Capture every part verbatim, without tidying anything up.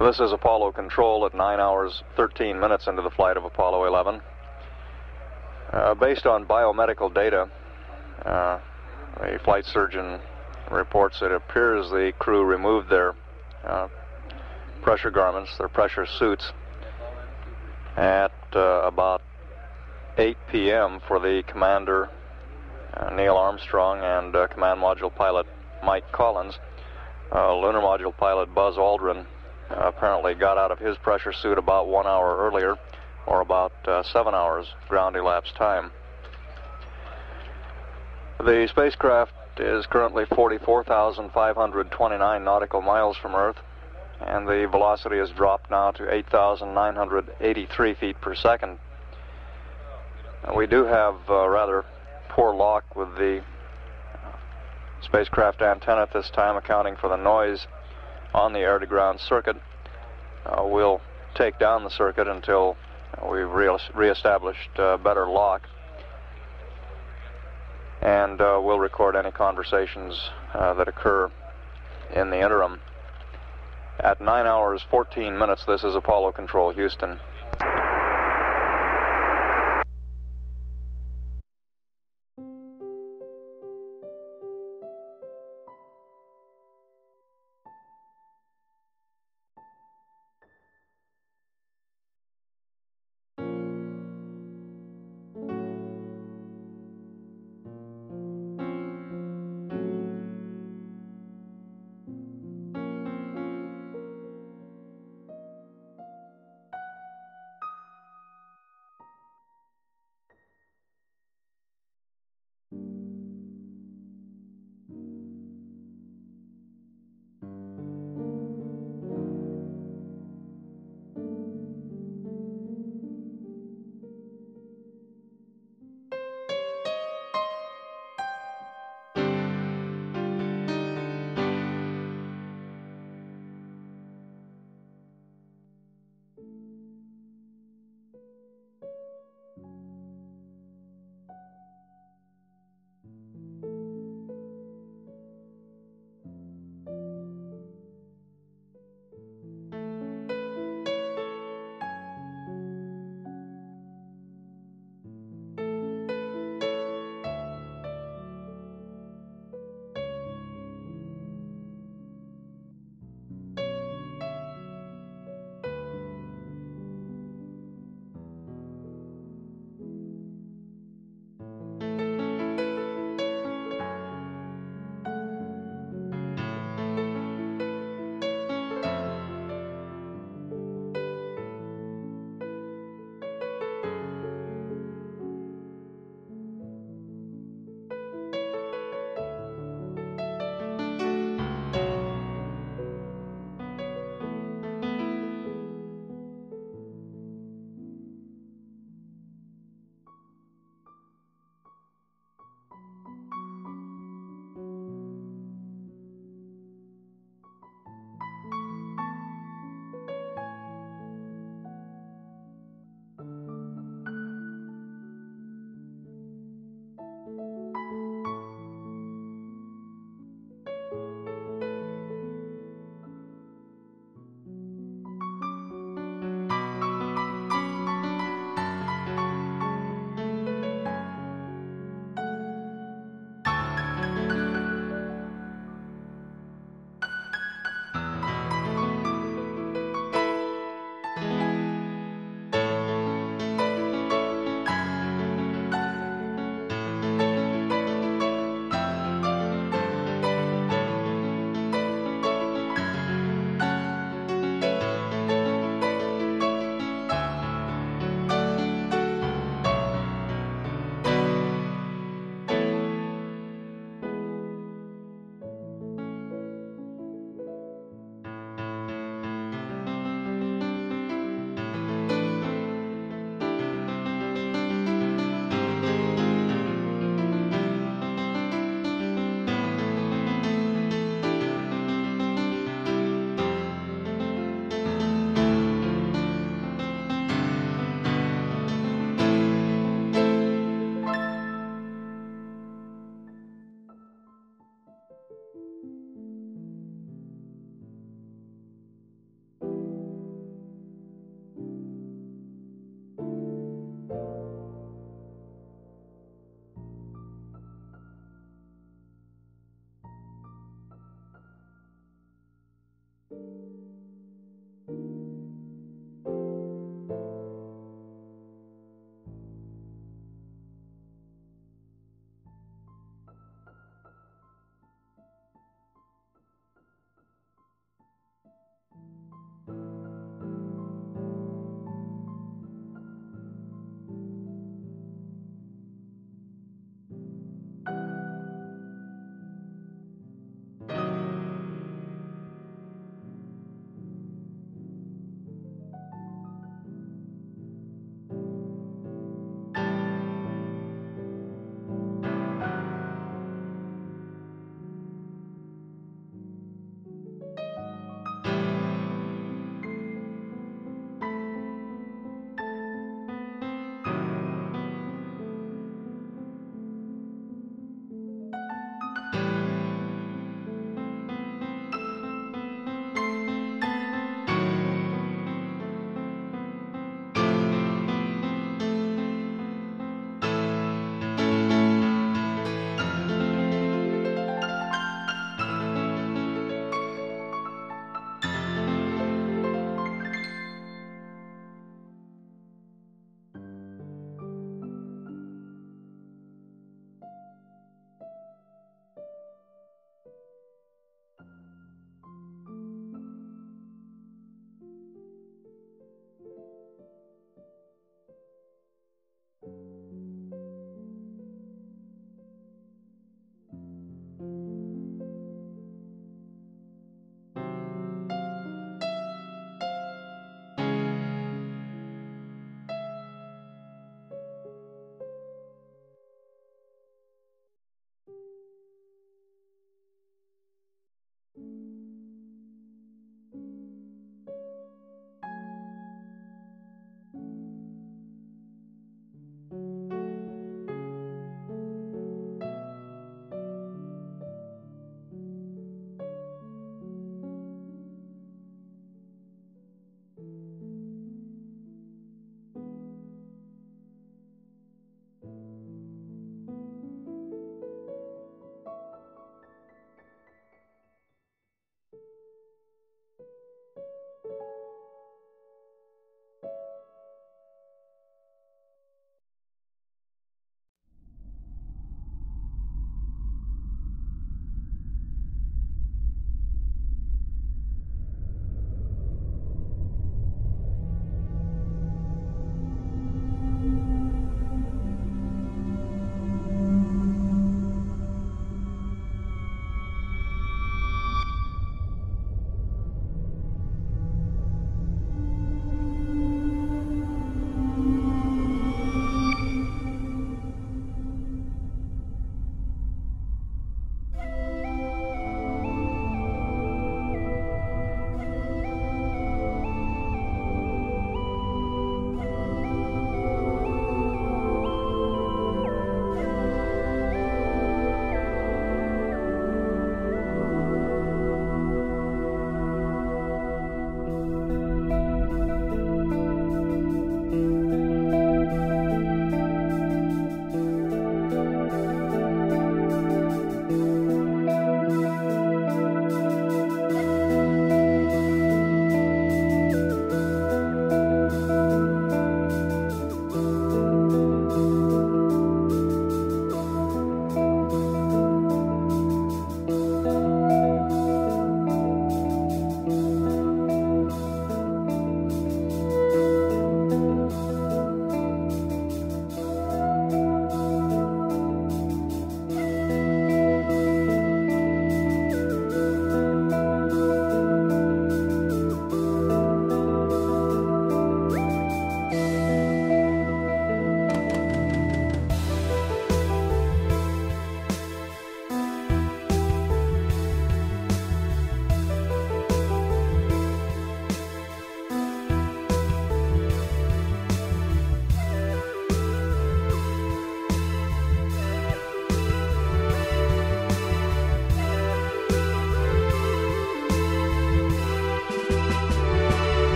This is Apollo Control at nine hours thirteen minutes into the flight of Apollo eleven. Uh, based on biomedical data, uh, the flight surgeon reports it appears the crew removed their uh, pressure garments, their pressure suits, at uh, about eight p m for the commander, uh, Neil Armstrong, and uh, command module pilot Mike Collins. Uh, lunar module pilot Buzz Aldrin uh, apparently got out of his pressure suit about one hour earlier, or about uh, seven hours ground elapsed time. The spacecraft is currently forty-four thousand five hundred twenty-nine nautical miles from Earth, and the velocity has dropped now to eight thousand nine hundred eighty-three feet per second. Uh, we do have uh, rather poor luck with the spacecraft antenna at this time, accounting for the noise on the air-to-ground circuit. Uh, we'll take down the circuit until we've re reestablished uh, better lock, and uh, we'll record any conversations uh, that occur in the interim. At nine hours fourteen minutes, this is Apollo Control, Houston.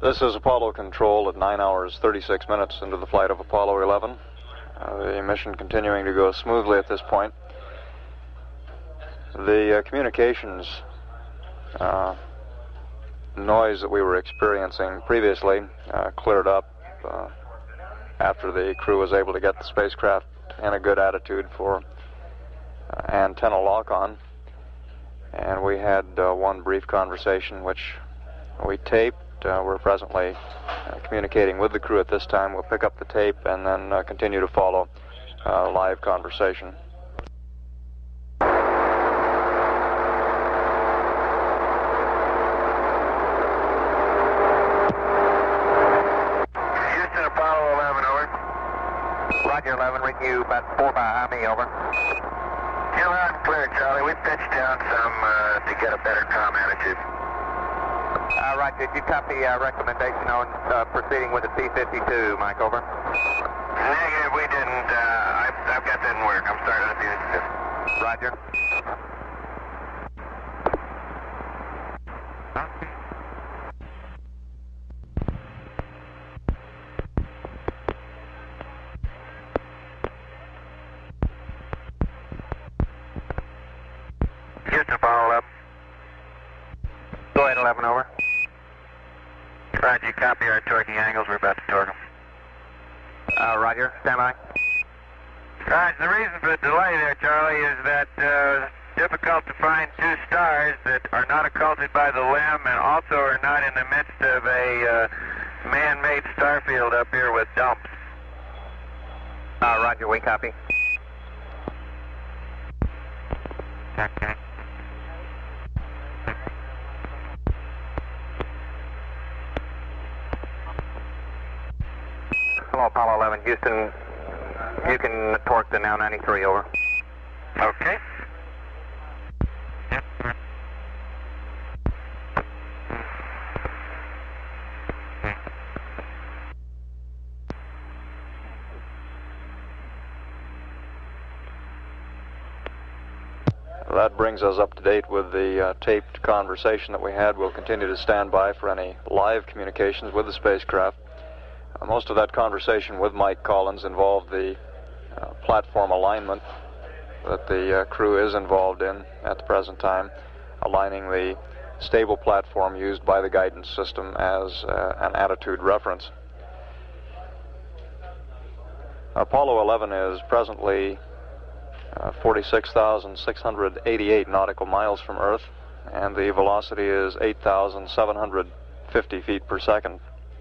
This is Apollo Control at nine hours thirty-six minutes into the flight of Apollo eleven. Uh, the mission continuing to go smoothly at this point. The uh, communications uh, noise that we were experiencing previously uh, cleared up uh, after the crew was able to get the spacecraft in a good attitude for uh, antenna lock-on. And we had uh, one brief conversation which we taped. Uh, we're presently uh, communicating with the crew at this time. We'll pick up the tape and then uh, continue to follow uh, live conversation. Houston, Apollo eleven, over. Roger, eleven, ring you about four by high me, over. You're loud and clear, Charlie. We pitched down some uh, to get a better comm attitude. Uh, right, did you copy uh, recommendation on uh, proceeding with the T fifty-two, Mike, over? Negative, we didn't. Uh, I've, I've got that in work. I'm starting on T fifty-two. Roger. Houston, Apollo eleven. Go ahead, eleven, over. Roger, copy our torquing angles. We're about to torque them. Uh, Roger, stand by. Roger, the reason for the delay there, Charlie, is that uh, it's difficult to find two stars that are not occulted by the limb and also are not in the midst of a uh, man-made star field up here with dumps. Uh, Roger, we copy. Okay. Hello, Apollo eleven, Houston. You can torque the now ninety-three, over. Okay. That brings us up to date with the uh, taped conversation that we had. We'll continue to stand by for any live communications with the spacecraft. Uh, most of that conversation with Mike Collins involved the uh, platform alignment that the uh, crew is involved in at the present time, aligning the stable platform used by the guidance system as uh, an attitude reference. Apollo eleven is presently uh, forty-six thousand six hundred eighty-eight nautical miles from Earth, and the velocity is eight thousand seven hundred fifty feet per second.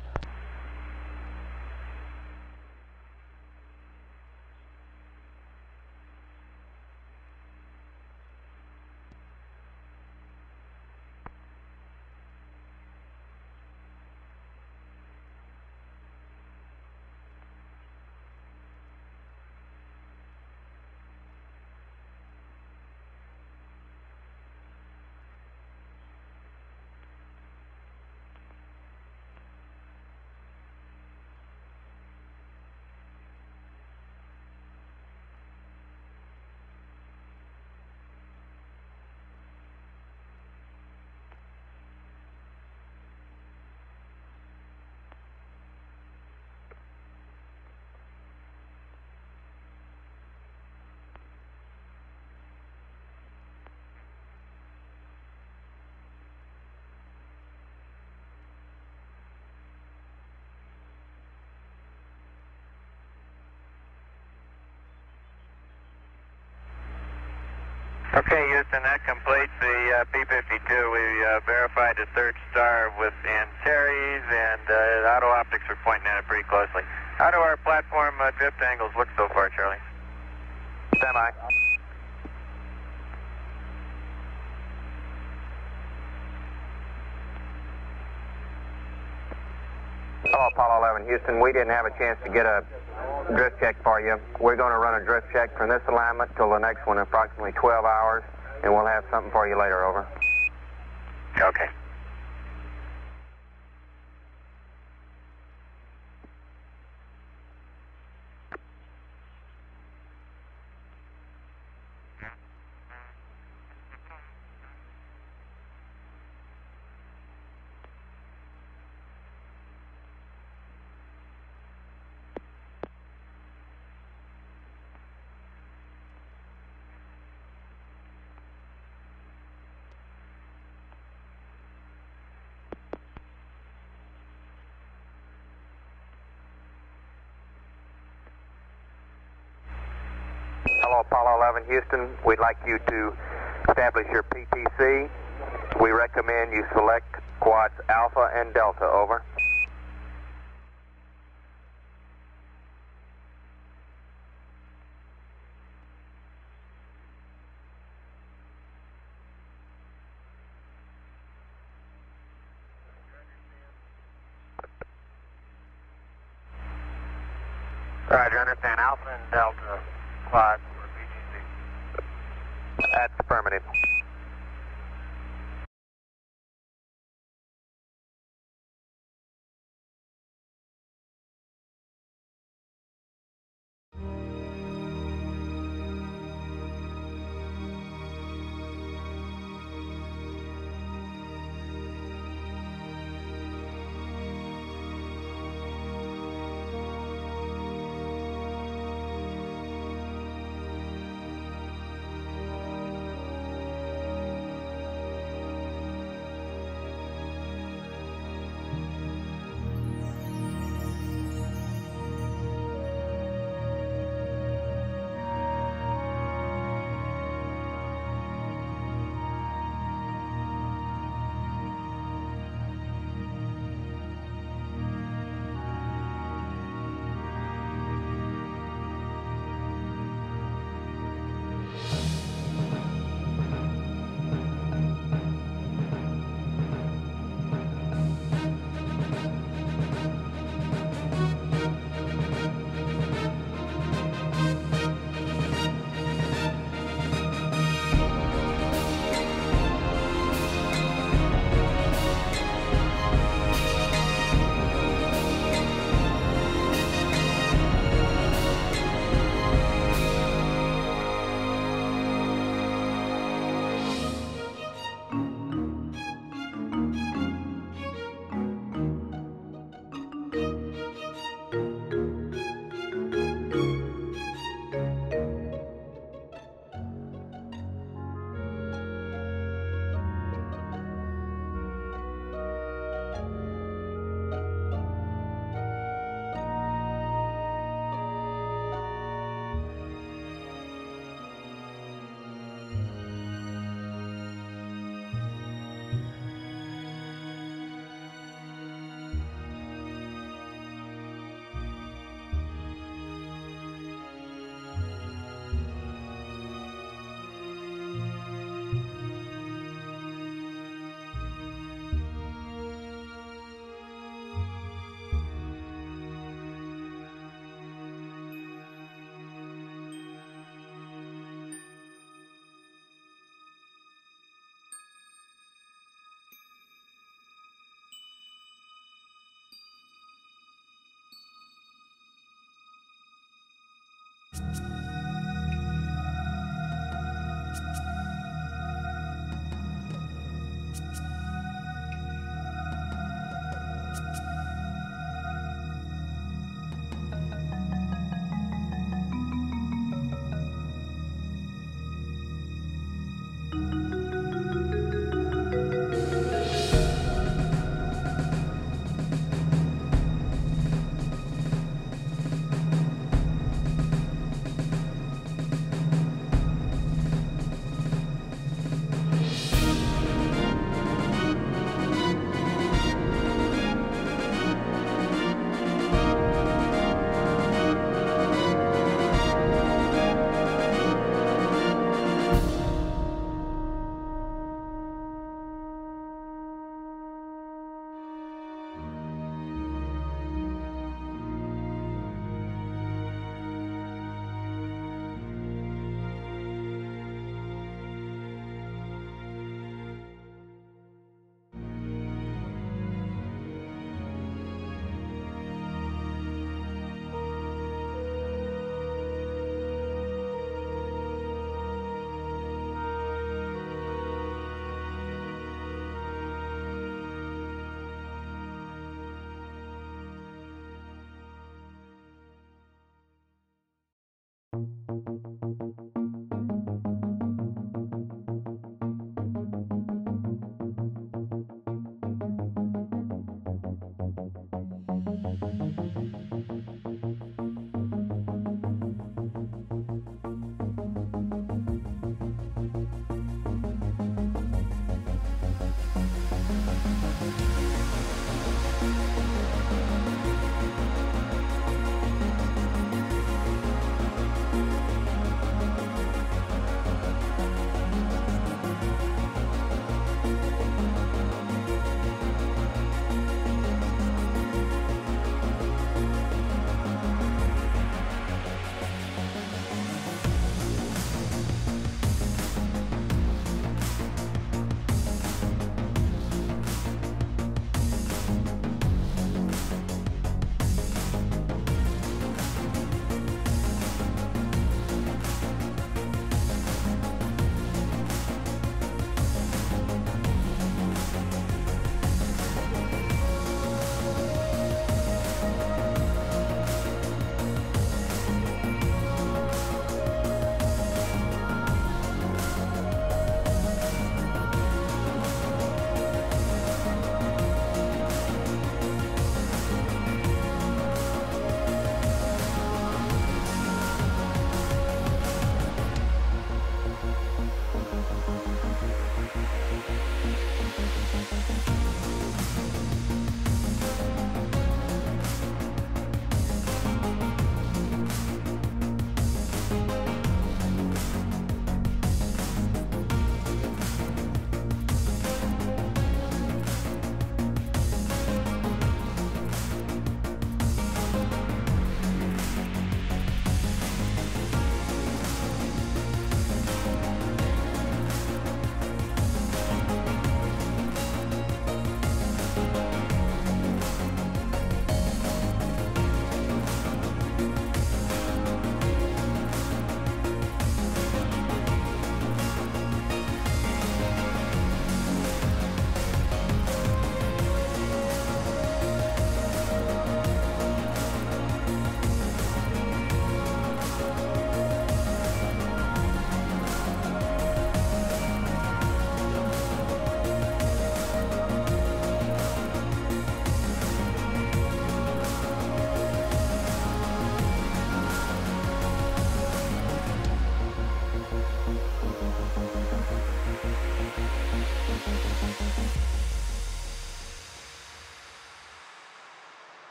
Okay, Houston, that completes the uh, P fifty-two. We uh, verified the third star with Antares, and uh, the auto optics are pointing at it pretty closely. How do our platform uh, drift angles look so far, Charlie? Stand by. Hello, Apollo eleven, Houston. We didn't have a chance to get a drift check for you. We're going to run a drift check from this alignment till the next one in approximately twelve hours, and we'll have something for you later, over. Okay. Bravo, Apollo eleven, Houston. We'd like you to establish your P T C. We recommend you select quads Alpha and Delta, over. Roger, understand. Alpha and Delta quads for P T C. That's affirmative.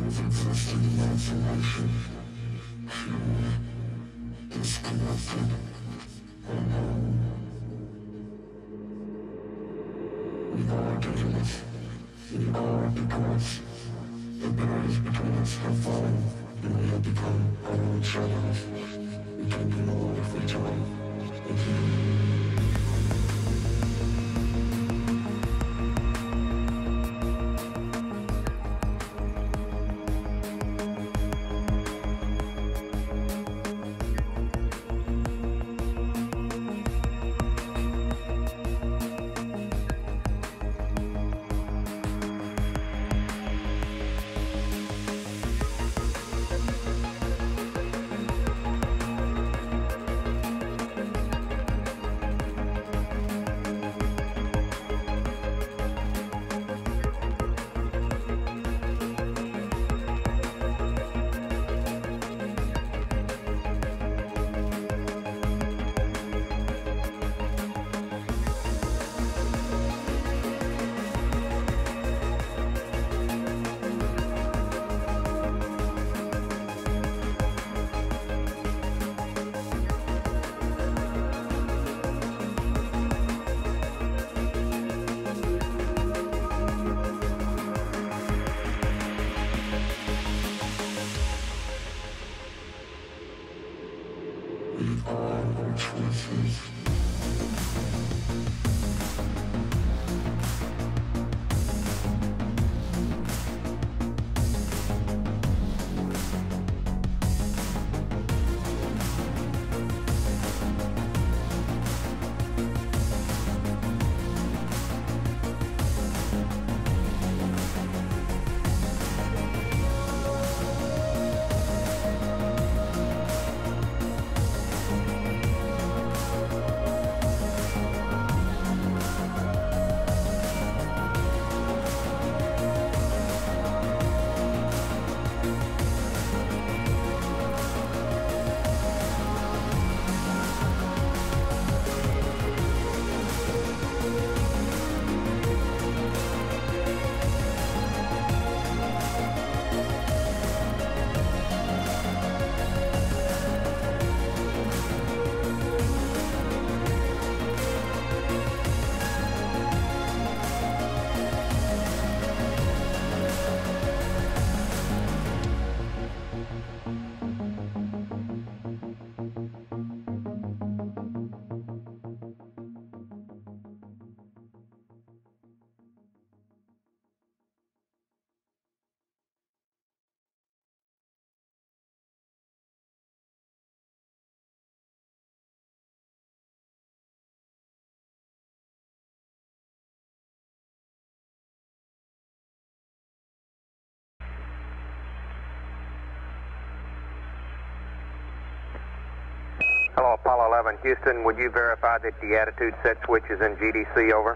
Hello, Apollo eleven. Houston, would you verify that the attitude set switch is in G D C, over?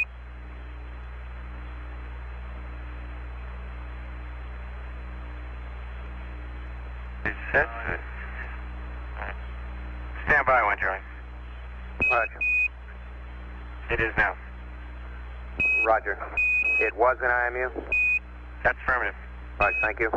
It's set. Stand by, one Charlie. Roger. It is now. Roger. It was in I M U? That's affirmative. Right, thank you.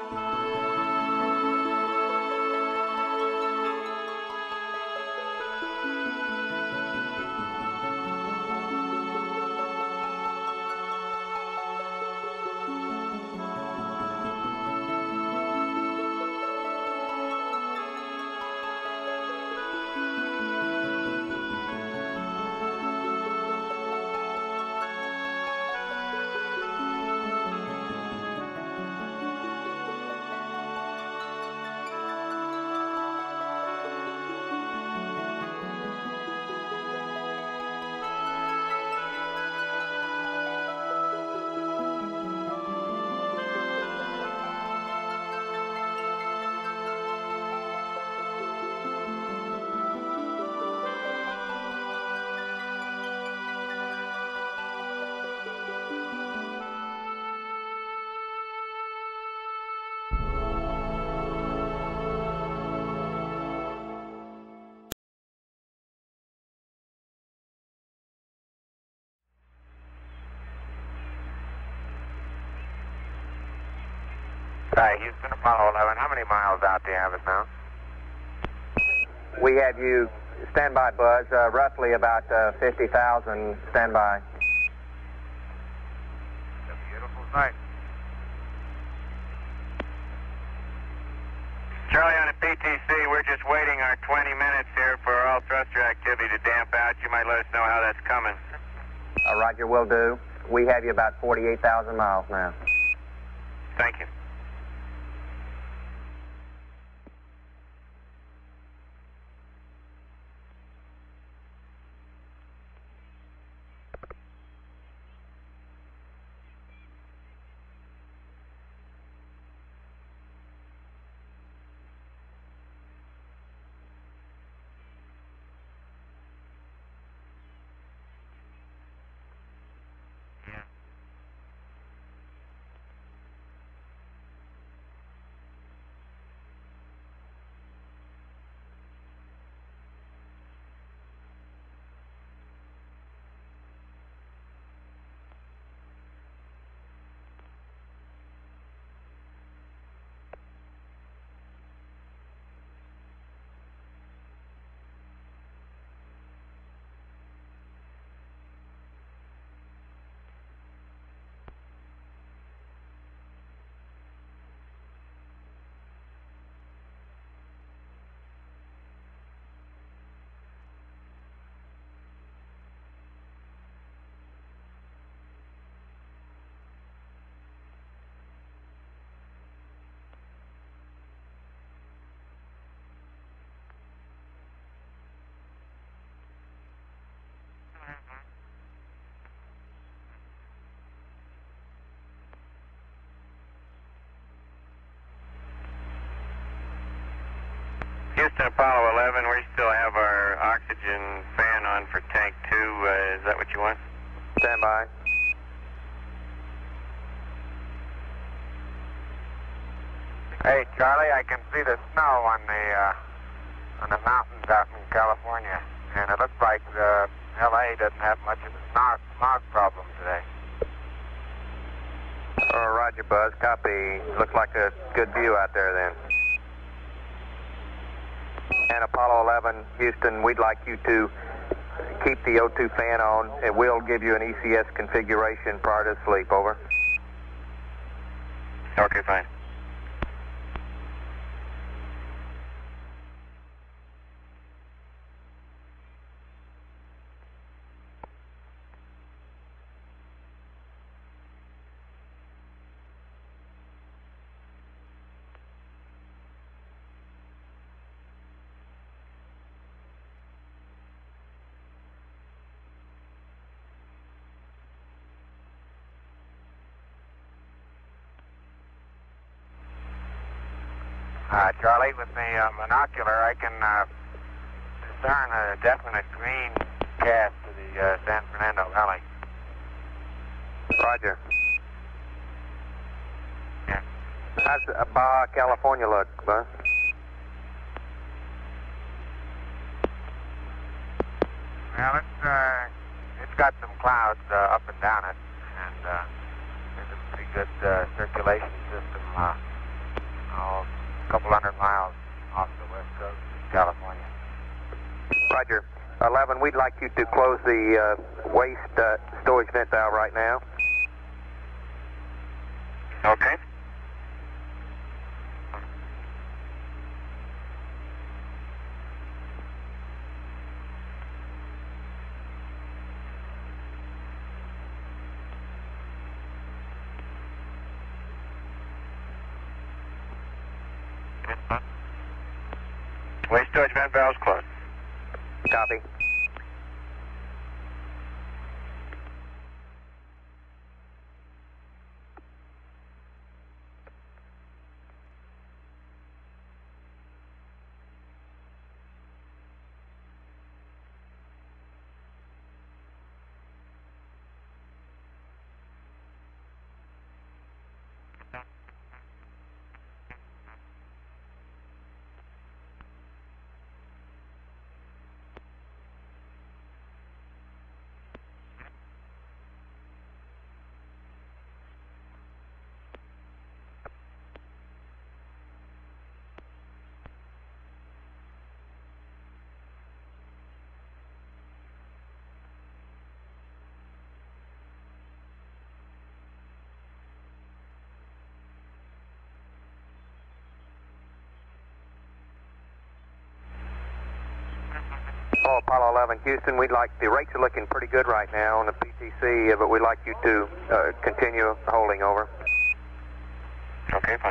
Hi, Houston, Apollo eleven. How many miles out do you have us now? We have you, standby, Buzz, uh, roughly about uh, fifty thousand standby. It's a beautiful sight. Charlie on the P T C, we're just waiting our twenty minutes here for all thruster activity to damp out. You might let us know how that's coming. Uh, Roger, will do. We have you about forty-eight thousand miles now. Thank you. Houston, Apollo eleven, we still have our oxygen fan on for tank two. Uh, is that what you want? Standby. Hey, Charlie, I can see the snow on the uh, on the mountains out in California, and it looks like uh, L A doesn't have much of a smog, smog problem today. Uh, Roger, Buzz. Copy. Looks like a good view out there then. And Apollo eleven, Houston, we'd like you to keep the O two fan on, and we'll give you an E C S configuration prior to sleep. Over. Okay, fine. Uh, Charlie, with the uh, monocular, I can uh, discern a definite green cast to the uh, San Fernando Valley. Roger. Yeah. How's uh, Baja California look, Buzz? Well, it's uh, it's got some clouds uh, up and down it, and uh, there's a pretty good uh, circulation system uh, a couple hundred miles off the west coast of California. Roger. eleven, we'd like you to close the uh, waste uh, storage vent valve right now. Okay. Waste storage vent valves closed. Copy. Oh, Apollo eleven, Houston, we'd like, the rates are looking pretty good right now on the P T C, but we'd like you to uh, continue holding over. Okay, fine.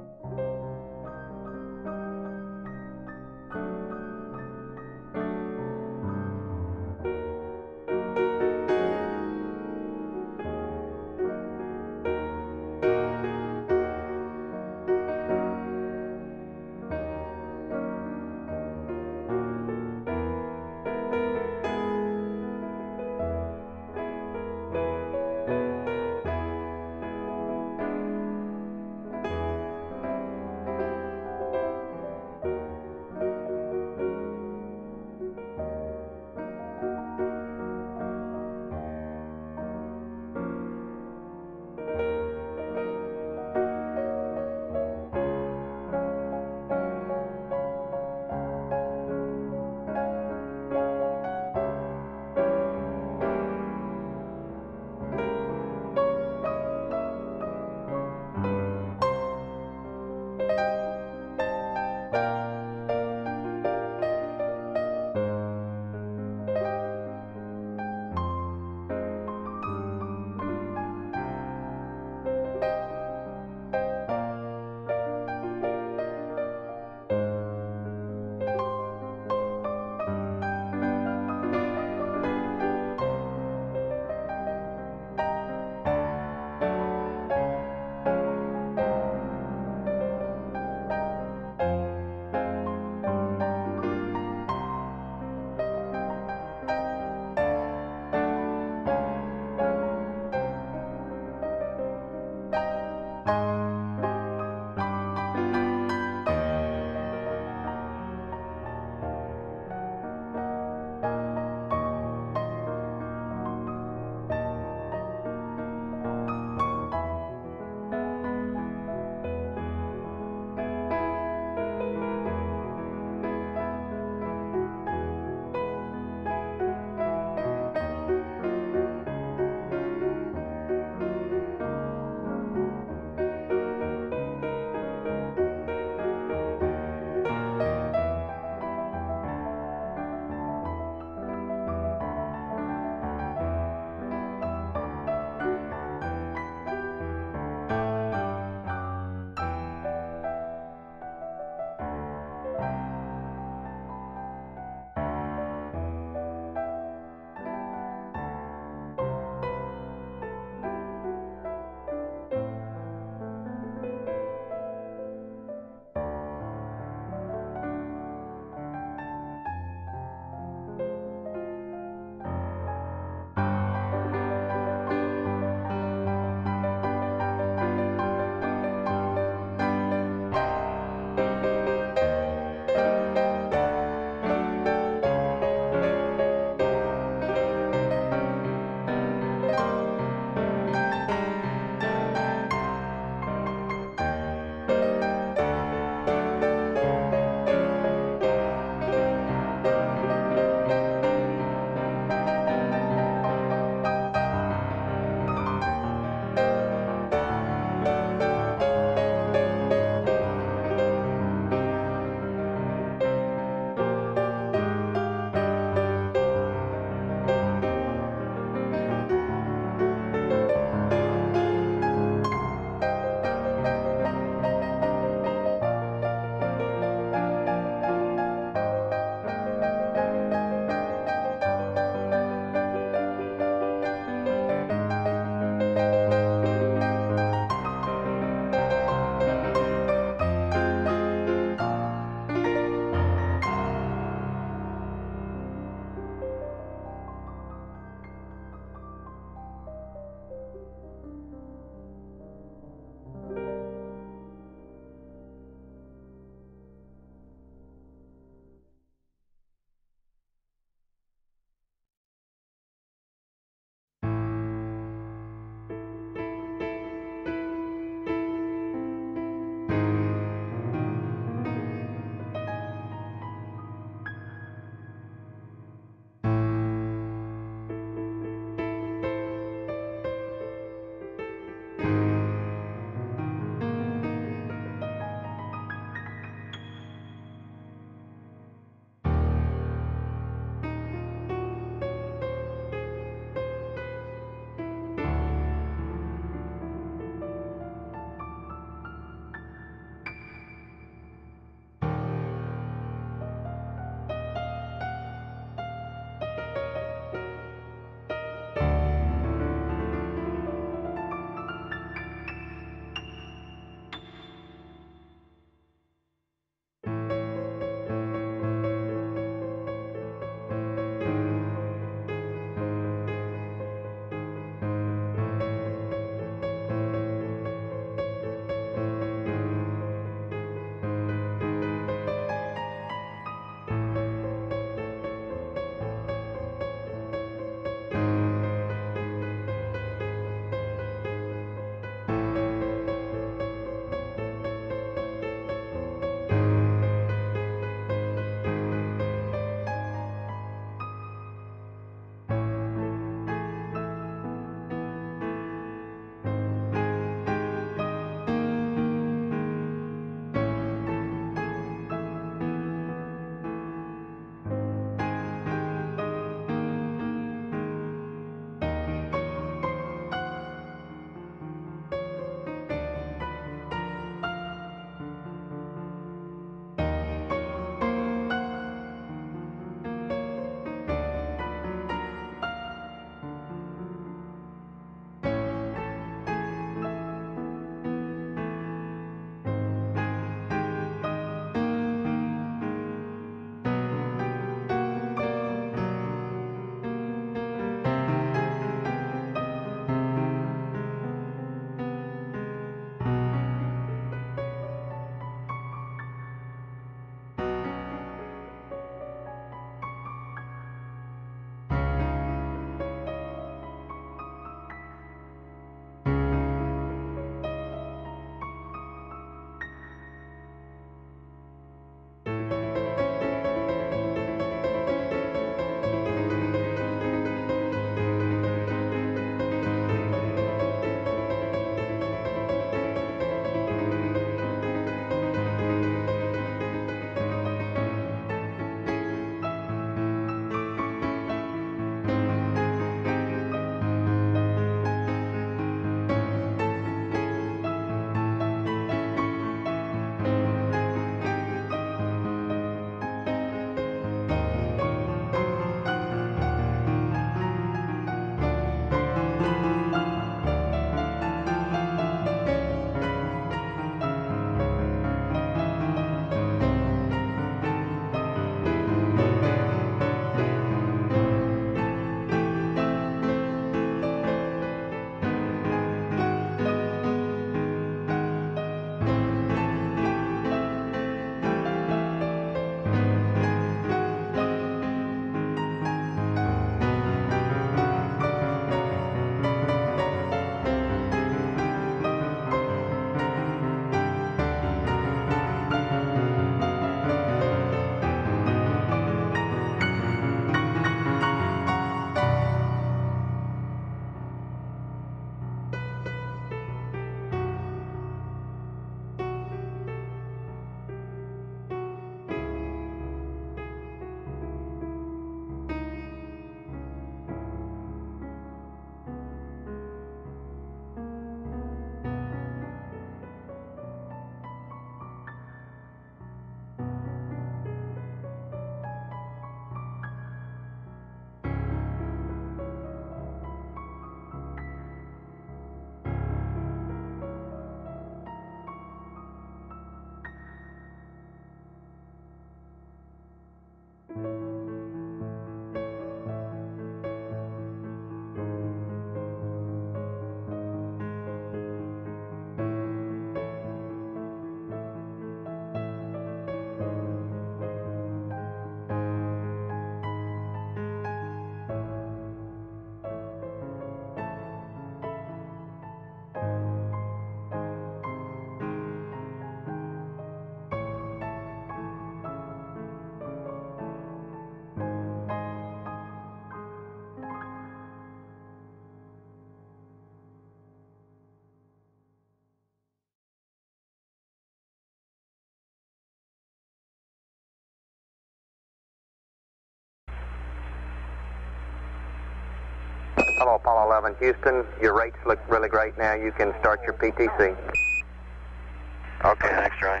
Hello, Apollo eleven, Houston. Your rates look really great now. You can start your P T C. Okay, thanks, Charlie.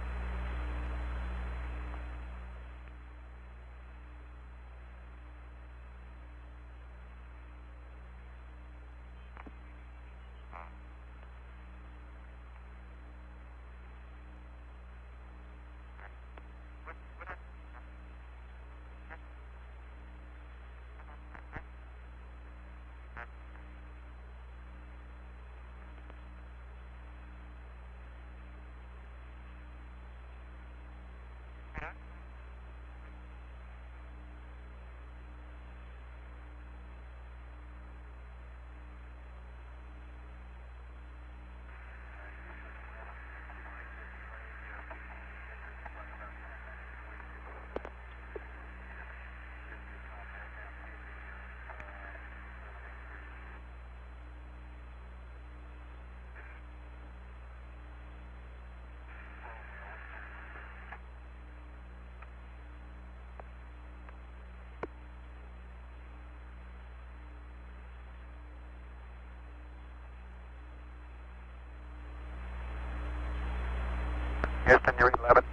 Houston, you read eleven.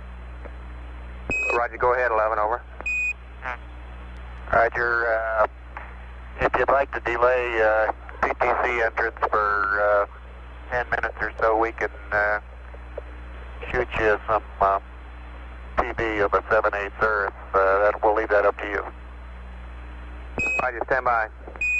Roger, go ahead, eleven, over. Roger, uh, if you'd like to delay uh, P T C entrance for uh, ten minutes or so, we can uh, shoot you some uh, P B of a seven eighths Earth. Uh, that, we'll leave that up to you. Roger, stand by.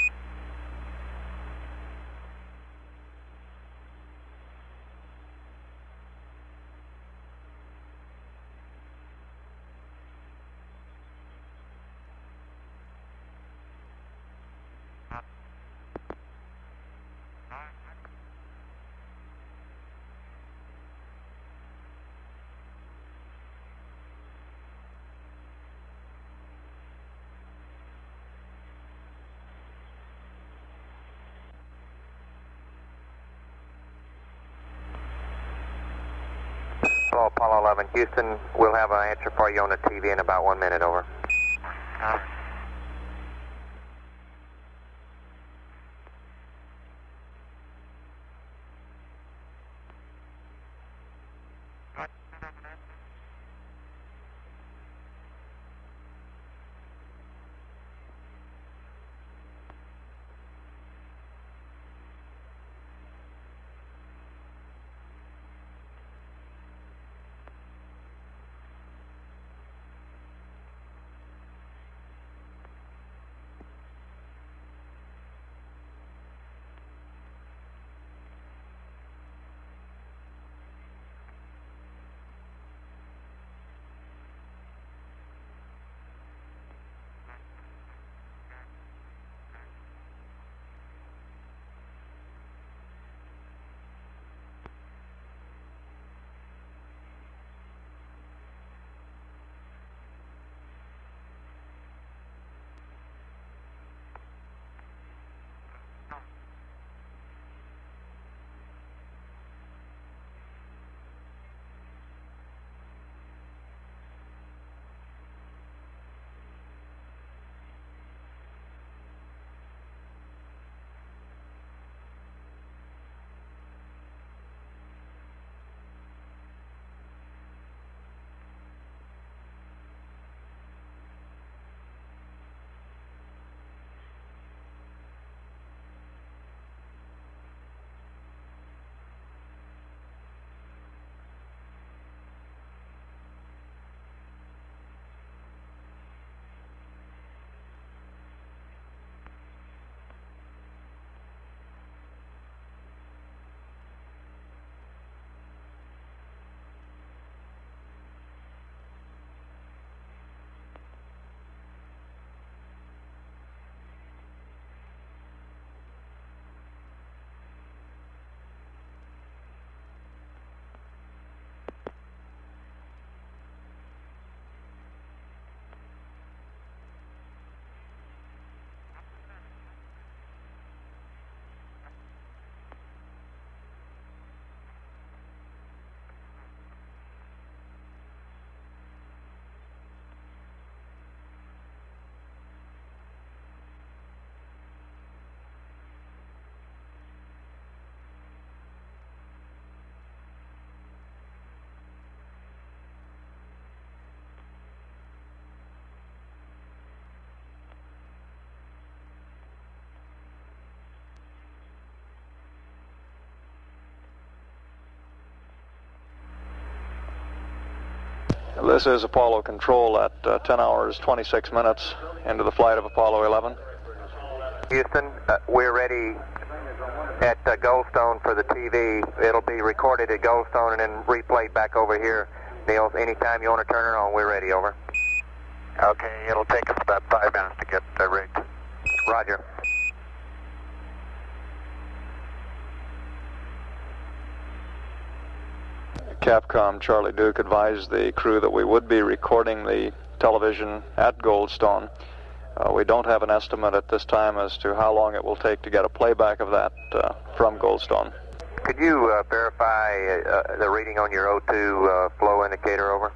Hello, Apollo eleven, Houston. We'll have an answer for you on the T V in about one minute, over. Uh, This is Apollo Control at uh, ten hours, twenty-six minutes into the flight of Apollo eleven. Houston, uh, we're ready at uh, Goldstone for the T V. It'll be recorded at Goldstone and then replayed back over here. Neil, anytime you want to turn it on, we're ready, over. Okay, it'll take us about five minutes to get uh, rigged. Roger. Capcom Charlie Duke advised the crew that we would be recording the television at Goldstone. Uh, we don't have an estimate at this time as to how long it will take to get a playback of that uh, from Goldstone. Could you uh, verify uh, the reading on your O two uh, flow indicator, over?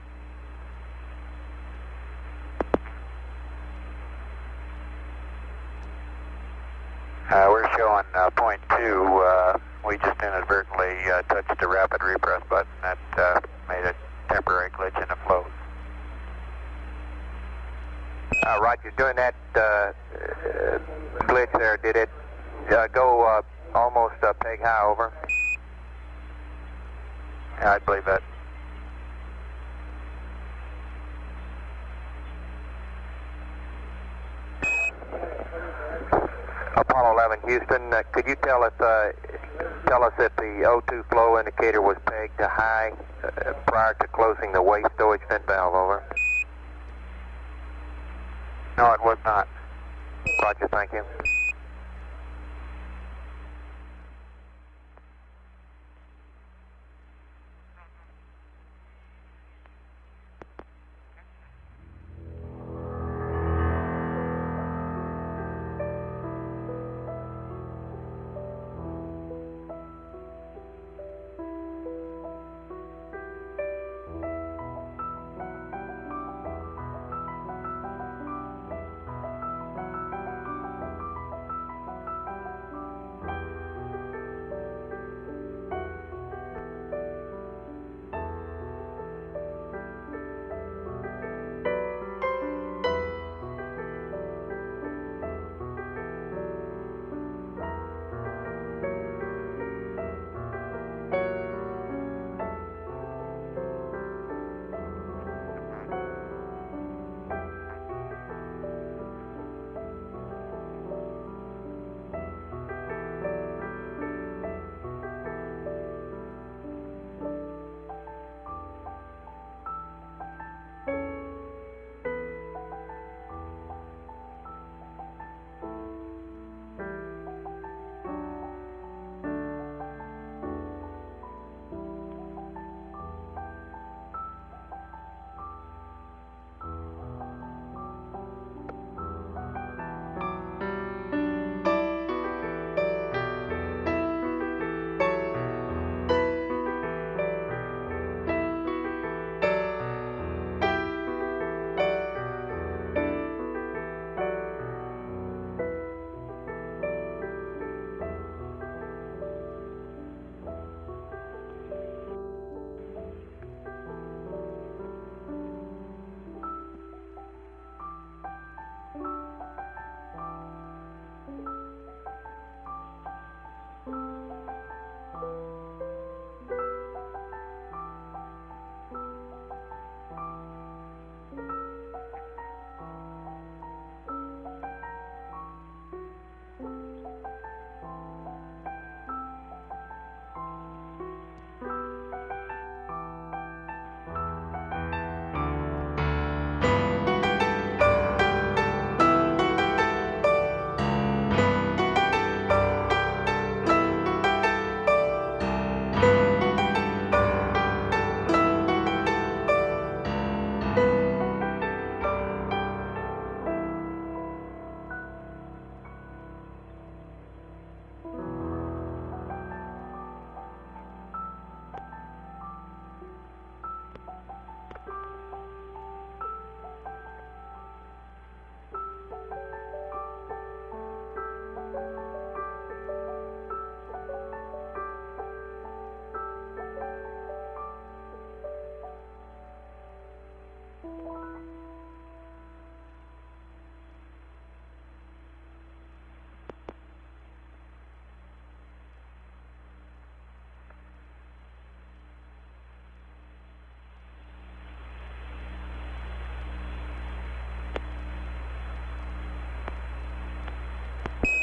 Uh, we're showing uh, point two. Uh, we just inadvertently uh, touched the rapid repress button. That uh, made a temporary glitch in the flow. Uh, Roger, during that uh, uh, glitch there, did it uh, go uh, almost uh, peg high, over? Yeah, I believe that. Apollo eleven, Houston, uh, could you tell us uh, tell us if the O two flow indicator was pegged to high uh, prior to closing the waste storage vent valve, over? No, it was not. Roger, thank you.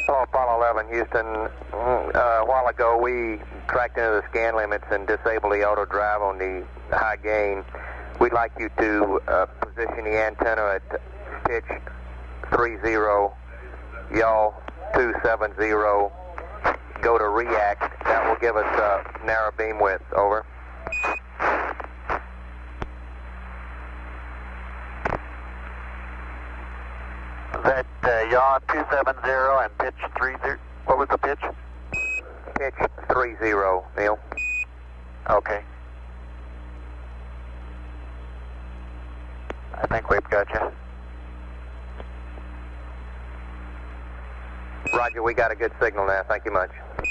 Hello, Apollo eleven, Houston. Uh, a while ago, we tracked into the scan limits and disabled the auto drive on the high gain. We'd like you to uh, position the antenna at pitch three zero, yaw two seven zero, go to react. That will give us uh, narrow beam width. Over. That uh, yaw two seven zero and pitch three zero. What was the pitch? Pitch three zero, Neil. Okay. I think we've got you. Roger, we got a good signal now. Thank you much.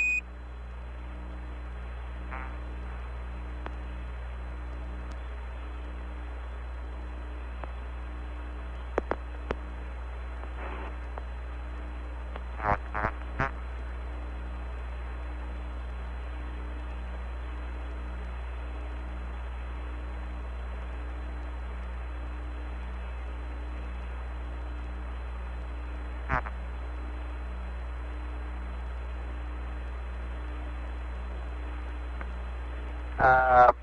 Uh,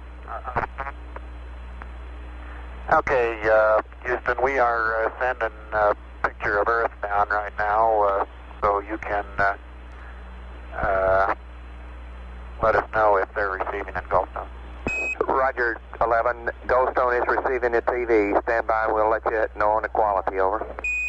okay, uh, Houston, we are uh, sending a picture of Earth down right now, uh, so you can uh, uh, let us know if they're receiving in Goldstone. Roger, eleven. Goldstone is receiving the T V. Stand by. We'll let you know on the quality. Over.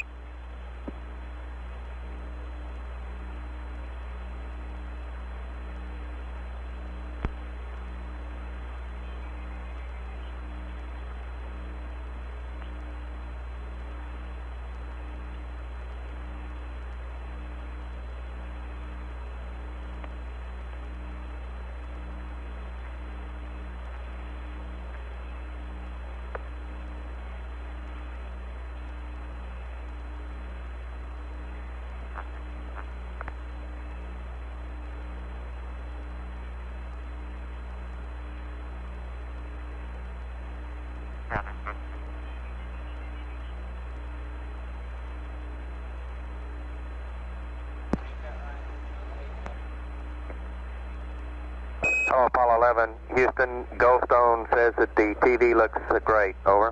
Hello, Apollo eleven, Houston. Goldstone says that the T V looks uh, great. Over.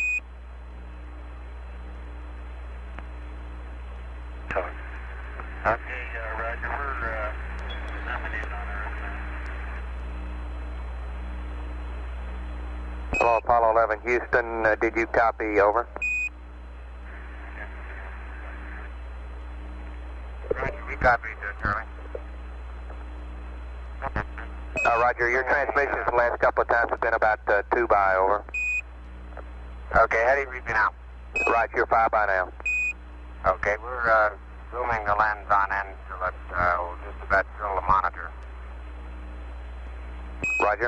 Okay, uh, Roger, we're uh, coming in on Earth now. Hello, Apollo eleven, Houston. Uh, did you copy? Over. Roger, we copied, uh, Charlie. Uh, Roger, your transmissions the last couple of times have been about uh, two by. Over. Okay, how do you read me now? Right, you're five by now. Okay, we're uh, zooming the lens on in so that uh, we'll just about fill the monitor. Roger.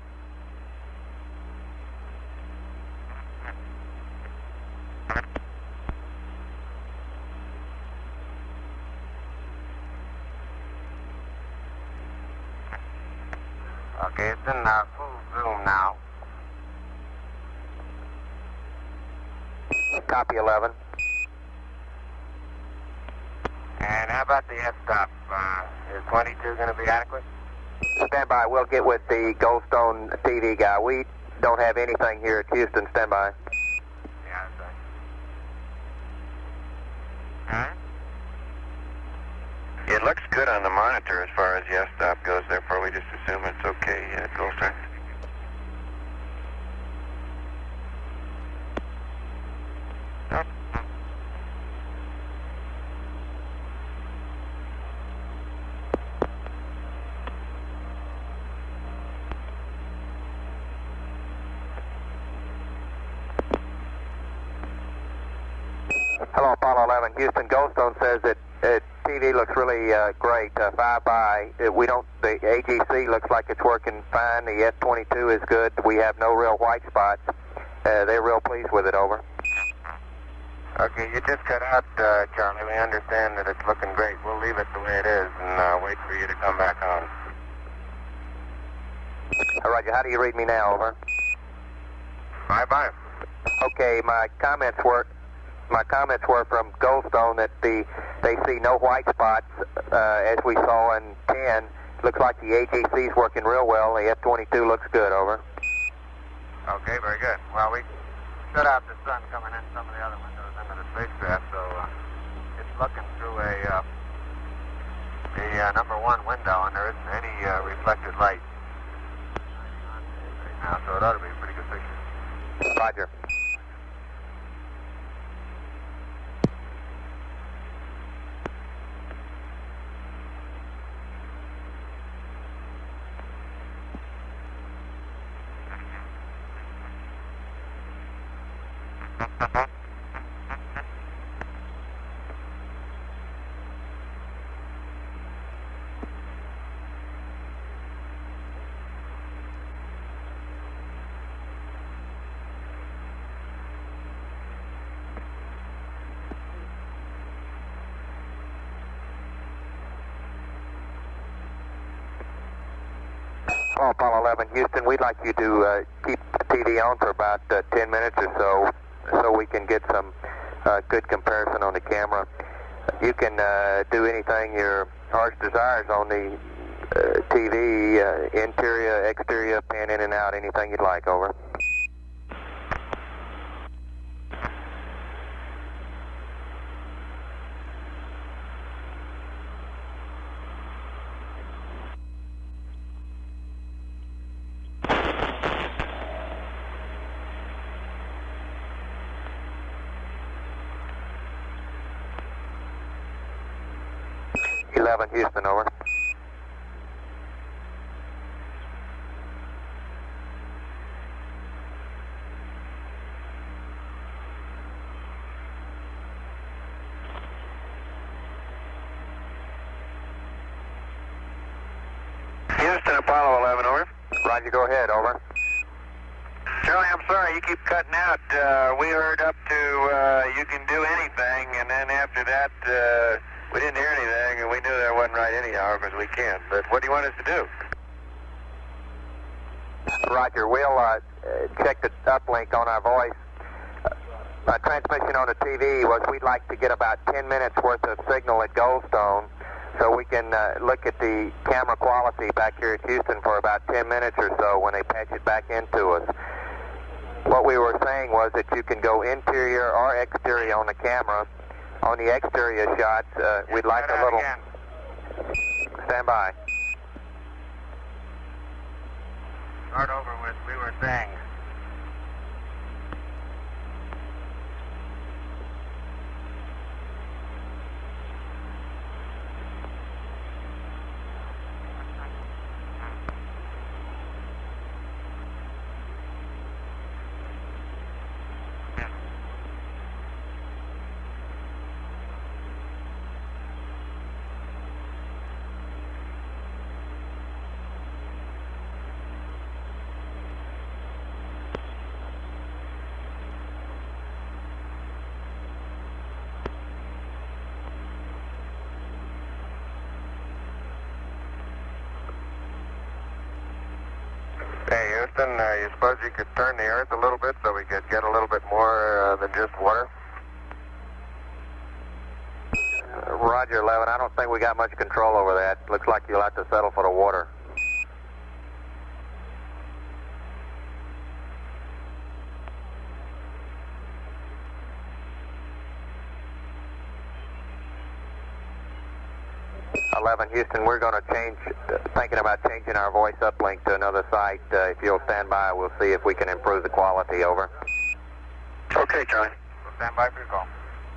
Okay, it's in uh, full zoom now. Copy, eleven. And how about the f-stop? Uh, is twenty-two going to be adequate? Stand by. We'll get with the Goldstone T V guy. We don't have anything here at Houston. Stand by. Yeah, that's right. Huh? It looks good on the monitor as far as the f-stop goes, therefore we just assume it's okay at Goldstone. Hello, Apollo eleven, Houston. Goldstone says that uh, T V looks really uh, great. Uh, five by. Uh, we don't. The A G C looks like it's working fine. The F twenty-two is good. We have no real white spots. Uh, they're real pleased with it. Over. Okay, you just cut out, uh, Charlie. We understand that it's looking great. We'll leave it the way it is and uh, wait for you to come back on. All right, how do you read me now? Over. Bye-bye. Okay, my comments were my comments were from Goldstone that the they see no white spots uh, as we saw in ten. Looks like the A G C's working real well. The F twenty-two looks good, over. Okay, very good. Well, we shut out the sun coming in some of the other windows into the spacecraft, so uh, it's looking through a uh, the uh, number one window, and there isn't any uh, reflected light right now, so it ought to be a pretty good picture. Roger. Oh, Apollo eleven, Houston, we'd like you to uh, keep the T V on for about uh, ten minutes or so so we can get some uh, good comparison on the camera. You can uh, do anything your heart's desires on the uh, T V, uh, interior, exterior, pan in and out, anything you'd like, over. eleven, Houston, over. Houston, Apollo eleven, over. Roger, go ahead, over. Charlie, I'm sorry, you keep cutting out. Uh, we heard up to uh, you can do anything, and then after that, uh, we didn't hear anything, and we knew that wasn't right anyhow, because we can't. But what do you want us to do? Roger, we'll uh, check the uplink on our voice. Uh, our transmission on the T V was we'd like to get about ten minutes worth of signal at Goldstone so we can uh, look at the camera quality back here at Houston for about ten minutes or so when they patch it back into us. What we were saying was that you can go interior or exterior on the camera. On the exterior shots, uh, we'd like a little... Again. Stand by. Start over with, we were saying. Hey, Houston, uh, you suppose you could turn the earth a little bit so we could get a little bit more uh, than just water? Uh, Roger, eleven. I don't think we got much control over that. Looks like you'll have to settle for the water. eleven, Houston, we're going to change, uh, thinking about changing our voice uplink to another site. Uh, if you'll stand by, we'll see if we can improve the quality, over. Okay, Charlie. We'll stand by for your call.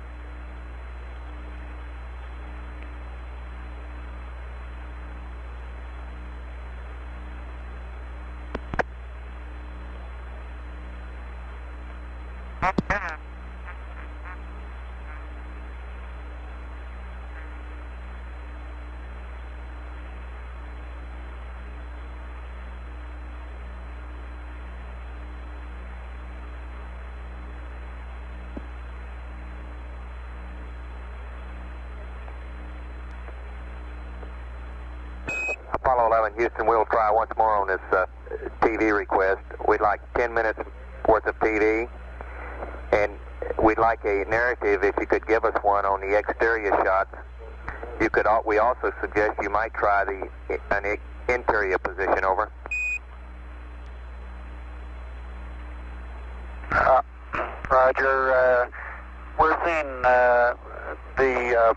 Apollo eleven, Houston, we'll try once more on this uh, T V request. We'd like ten minutes worth of T V, and we'd like like a narrative, if you could give us one on the exterior shots. You could. al- We also suggest you might try the an i- interior position. Over. Uh, Roger. Uh, we're seeing uh, the uh,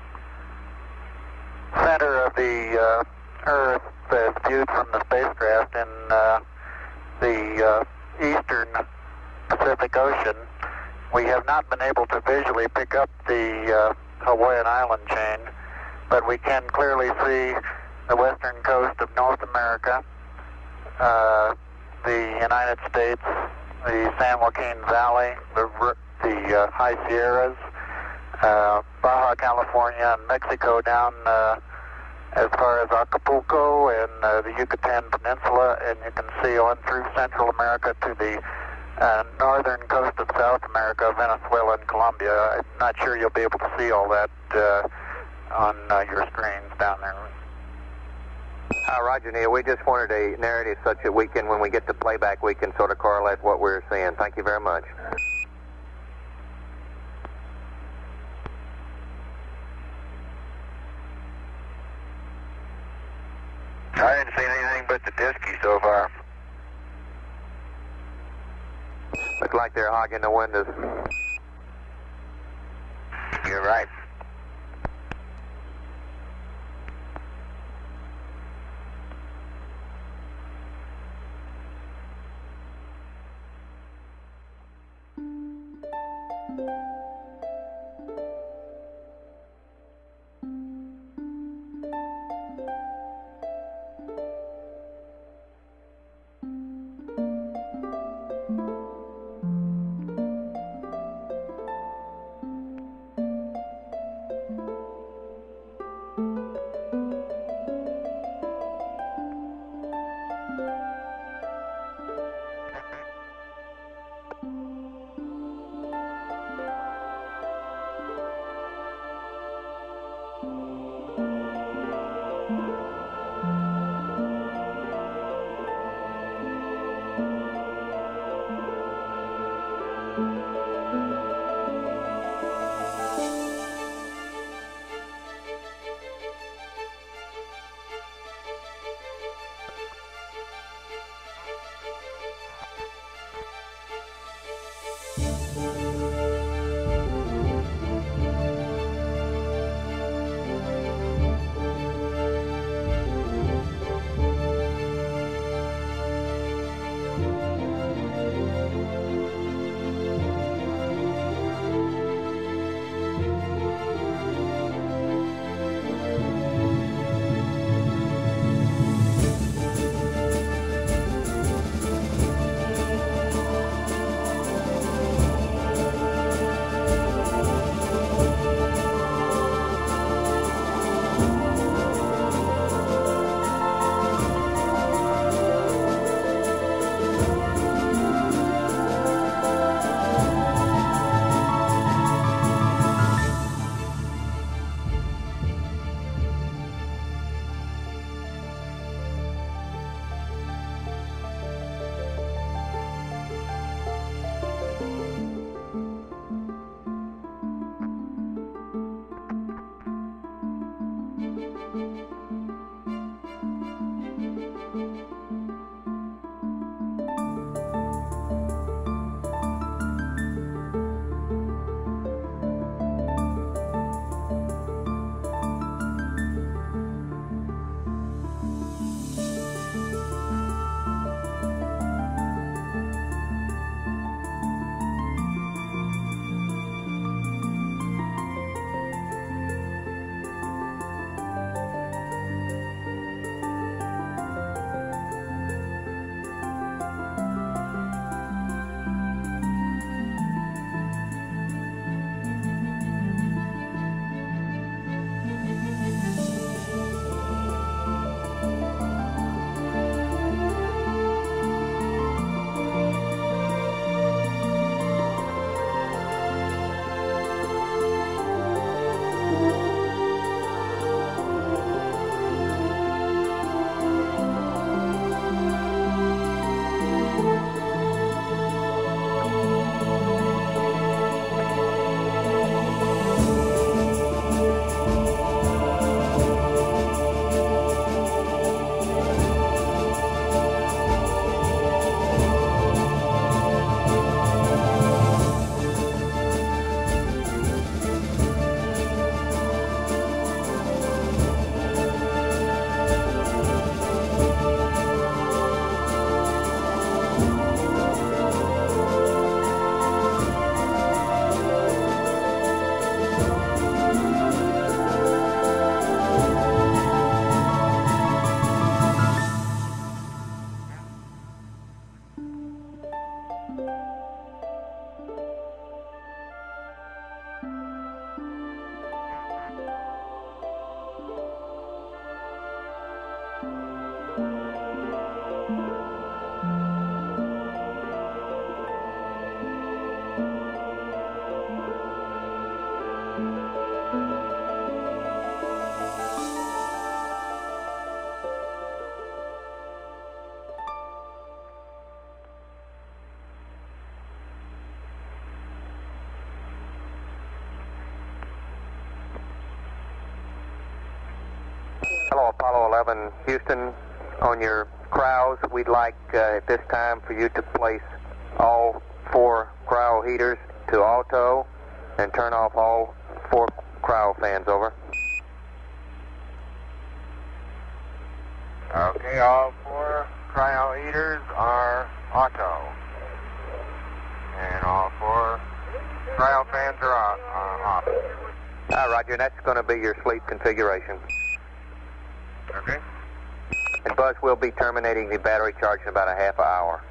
center of the uh, Earth as viewed from the spacecraft in uh, the uh, eastern Pacific Ocean. We have not been able to visually pick up the uh, Hawaiian island chain, but we can clearly see the western coast of North America, uh, the United States, the San Joaquin Valley, the, r- the uh, High Sierras, uh, Baja California, and Mexico down uh, as far as Acapulco and uh, the Yucatan Peninsula, and you can see on through Central America to the uh, northern coast of South America, Venezuela and Colombia. I'm not sure you'll be able to see all that uh, on uh, your screens down there. Uh, Roger, Neil. We just wanted a narrative such that we can, when we get to playback, we can sort of correlate what we're seeing. Thank you very much. I didn't see anything but the Disky so far. Looks like they're hogging the windows. You're right. Hello, Apollo eleven, Houston. On your crowds, we'd like uh, at this time for you to place all four cryo heaters to auto and turn off all four cryo fans. Over. Okay, all four cryo heaters are auto. And all four cryo fans are off. Uh, off. Ah, Roger, and that's going to be your sleep configuration. Okay. And Buzz will be terminating the battery charge in about a half an hour.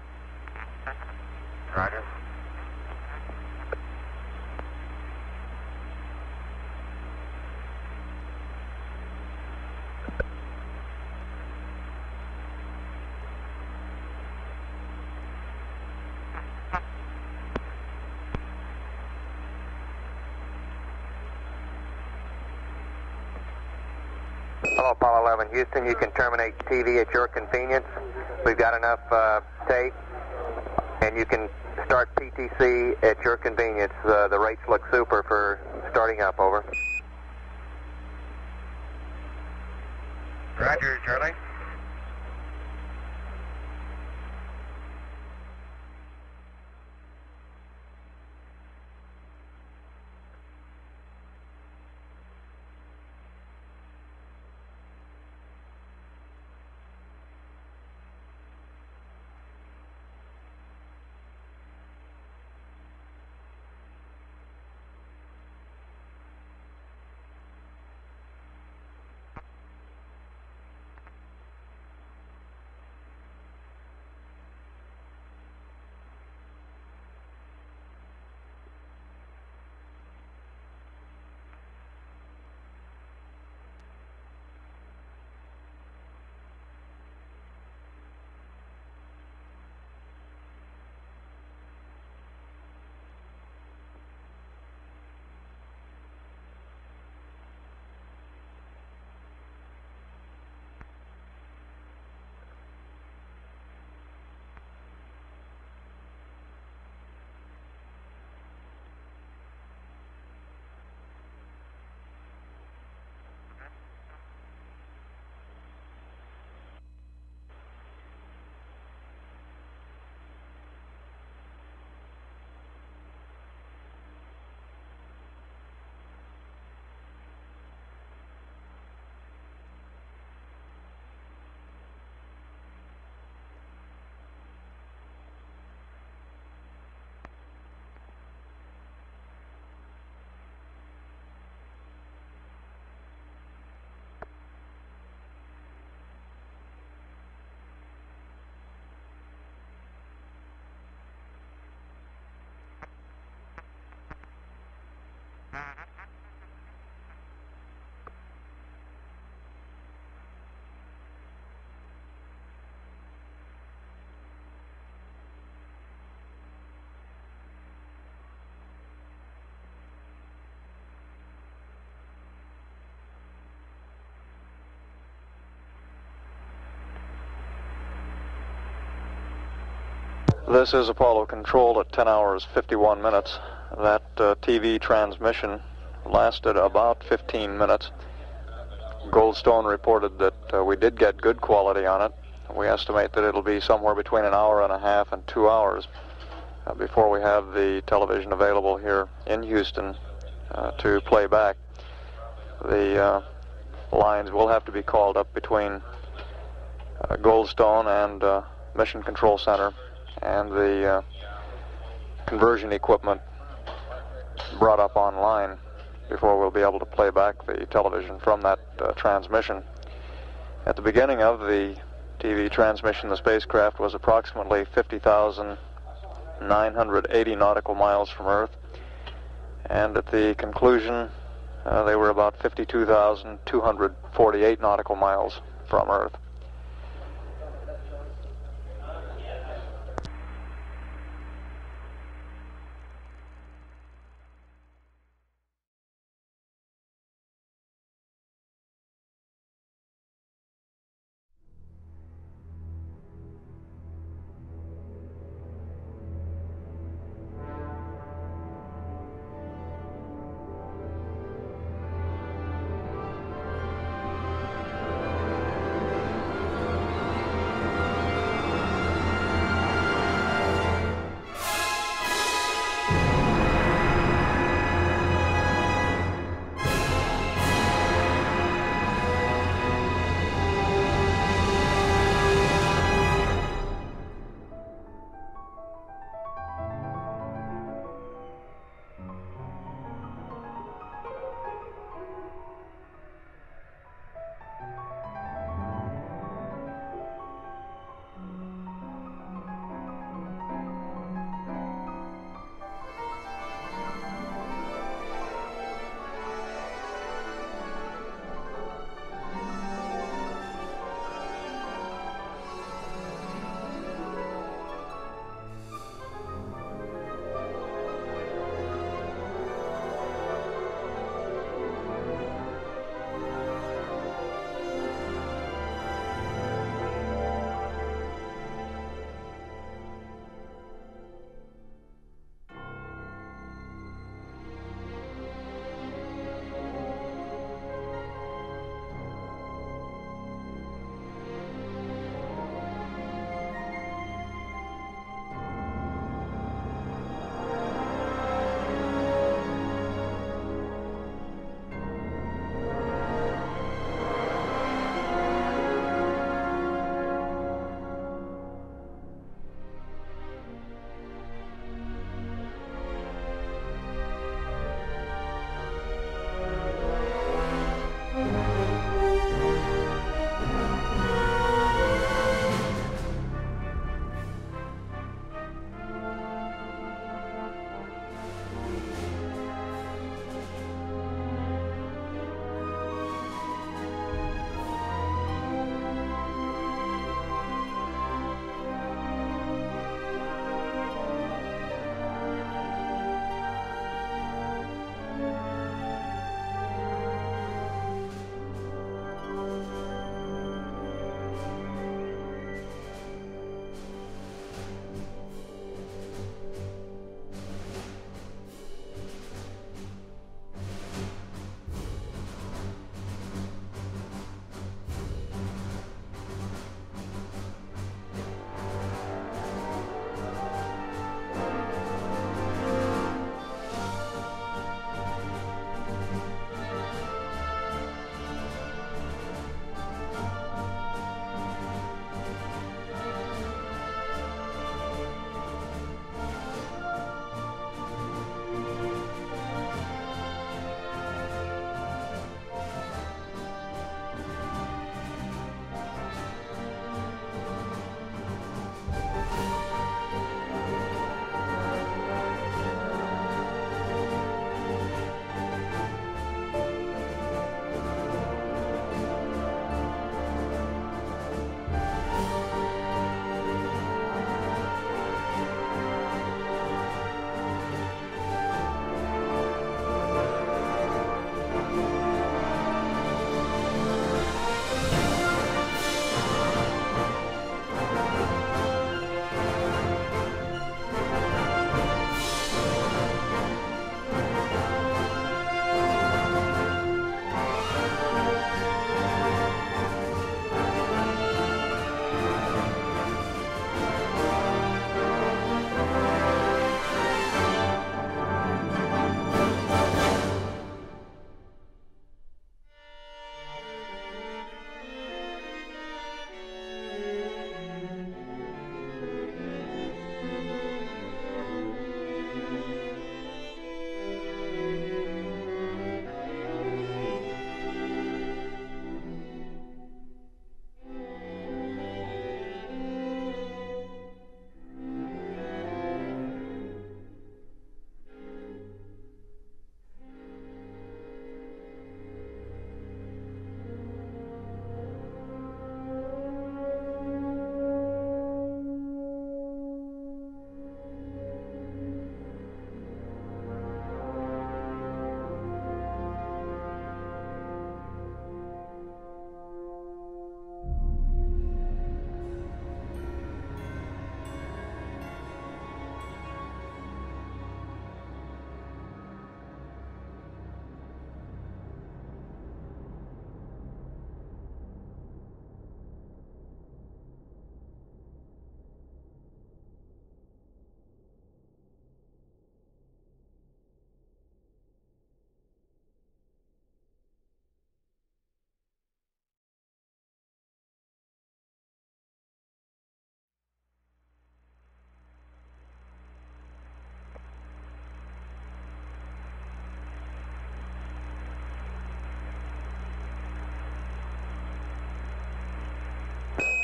Roger. Hello, Apollo eleven, Houston. You can terminate T V at your convenience. We've got enough uh, tape, and you can start P T C at your convenience. Uh, the rates look super for starting up. Over. Roger, Charlie. This is Apollo Control at ten hours fifty-one minutes. That uh, T V transmission lasted about fifteen minutes. Goldstone reported that uh, we did get good quality on it. We estimate that it'll be somewhere between an hour and a half and two hours uh, before we have the television available here in Houston uh, to play back. The uh, lines will have to be called up between uh, Goldstone and uh, Mission Control Center, and the uh, conversion equipment brought up online before we'll be able to play back the television from that uh, transmission. At the beginning of the T V transmission, the spacecraft was approximately fifty thousand nine hundred eighty nautical miles from Earth, and at the conclusion uh, they were about fifty-two thousand two hundred forty-eight nautical miles from Earth.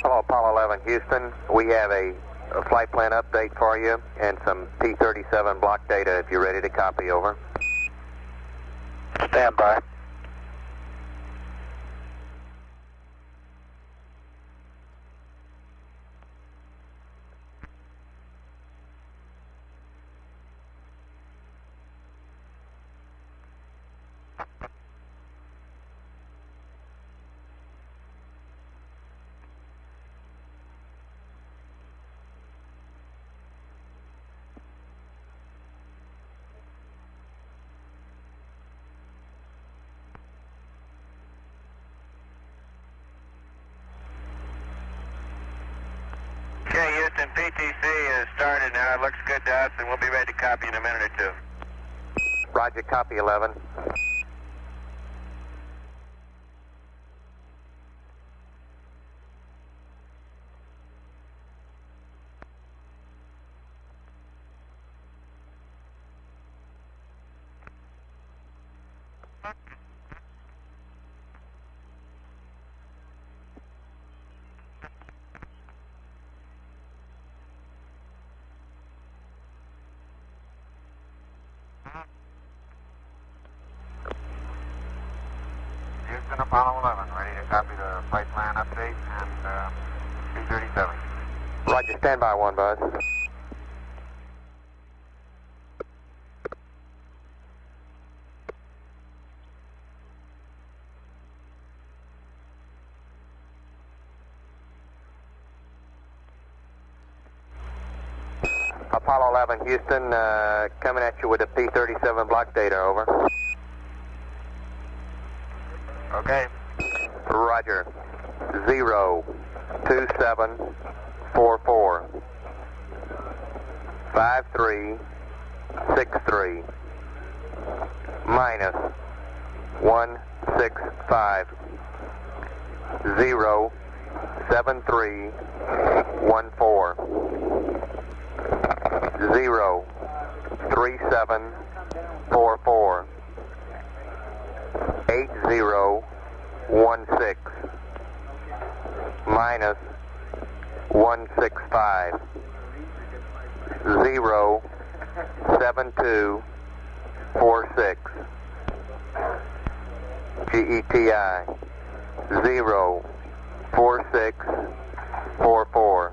Hello, Apollo eleven, Houston. We have a, a flight plan update for you and some P thirty-seven block data if you're ready to copy. Over. Stand by. Okay, Houston, P T C has started now. It looks good to us, and we'll be ready to copy in a minute or two. Roger, copy eleven. Houston, Apollo eleven, ready to copy the flight plan update and uh, P thirty-seven. Roger, stand by one, Buzz. Apollo eleven, Houston, uh, coming at you with the P thirty-seven block data, over. Okay. Roger. Zero, two seven, four four, five three, six three, minus one six five, zero, seven three, one four, zero, three seven, four four, eight zero, one six, minus one six five, zero, seven two, four six, G E T I, zero, four six, four four,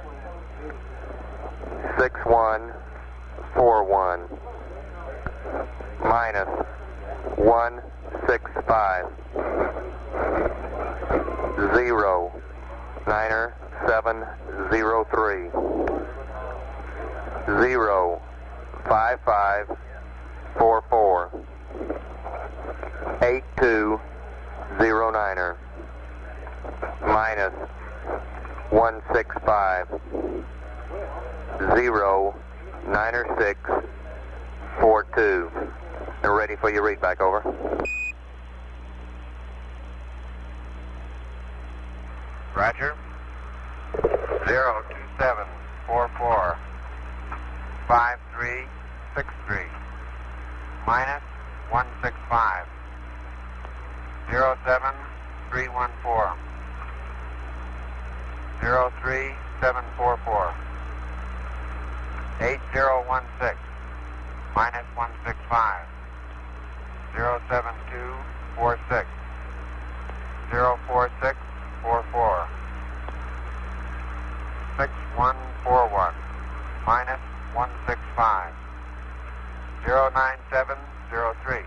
six one, four one, minus one six five, zero, niner seven zero three, zero, five five, four four, eight two, zero niner, minus one six five, zero, niner six, four two. They're ready for your read back, over. Roger. Zero two seven four four five three six three minus one six five zero seven three one four zero three seven four four eight zero one six minus one six five zero seven two four six zero four six four four six one four one minus one six five zero nine seven zero three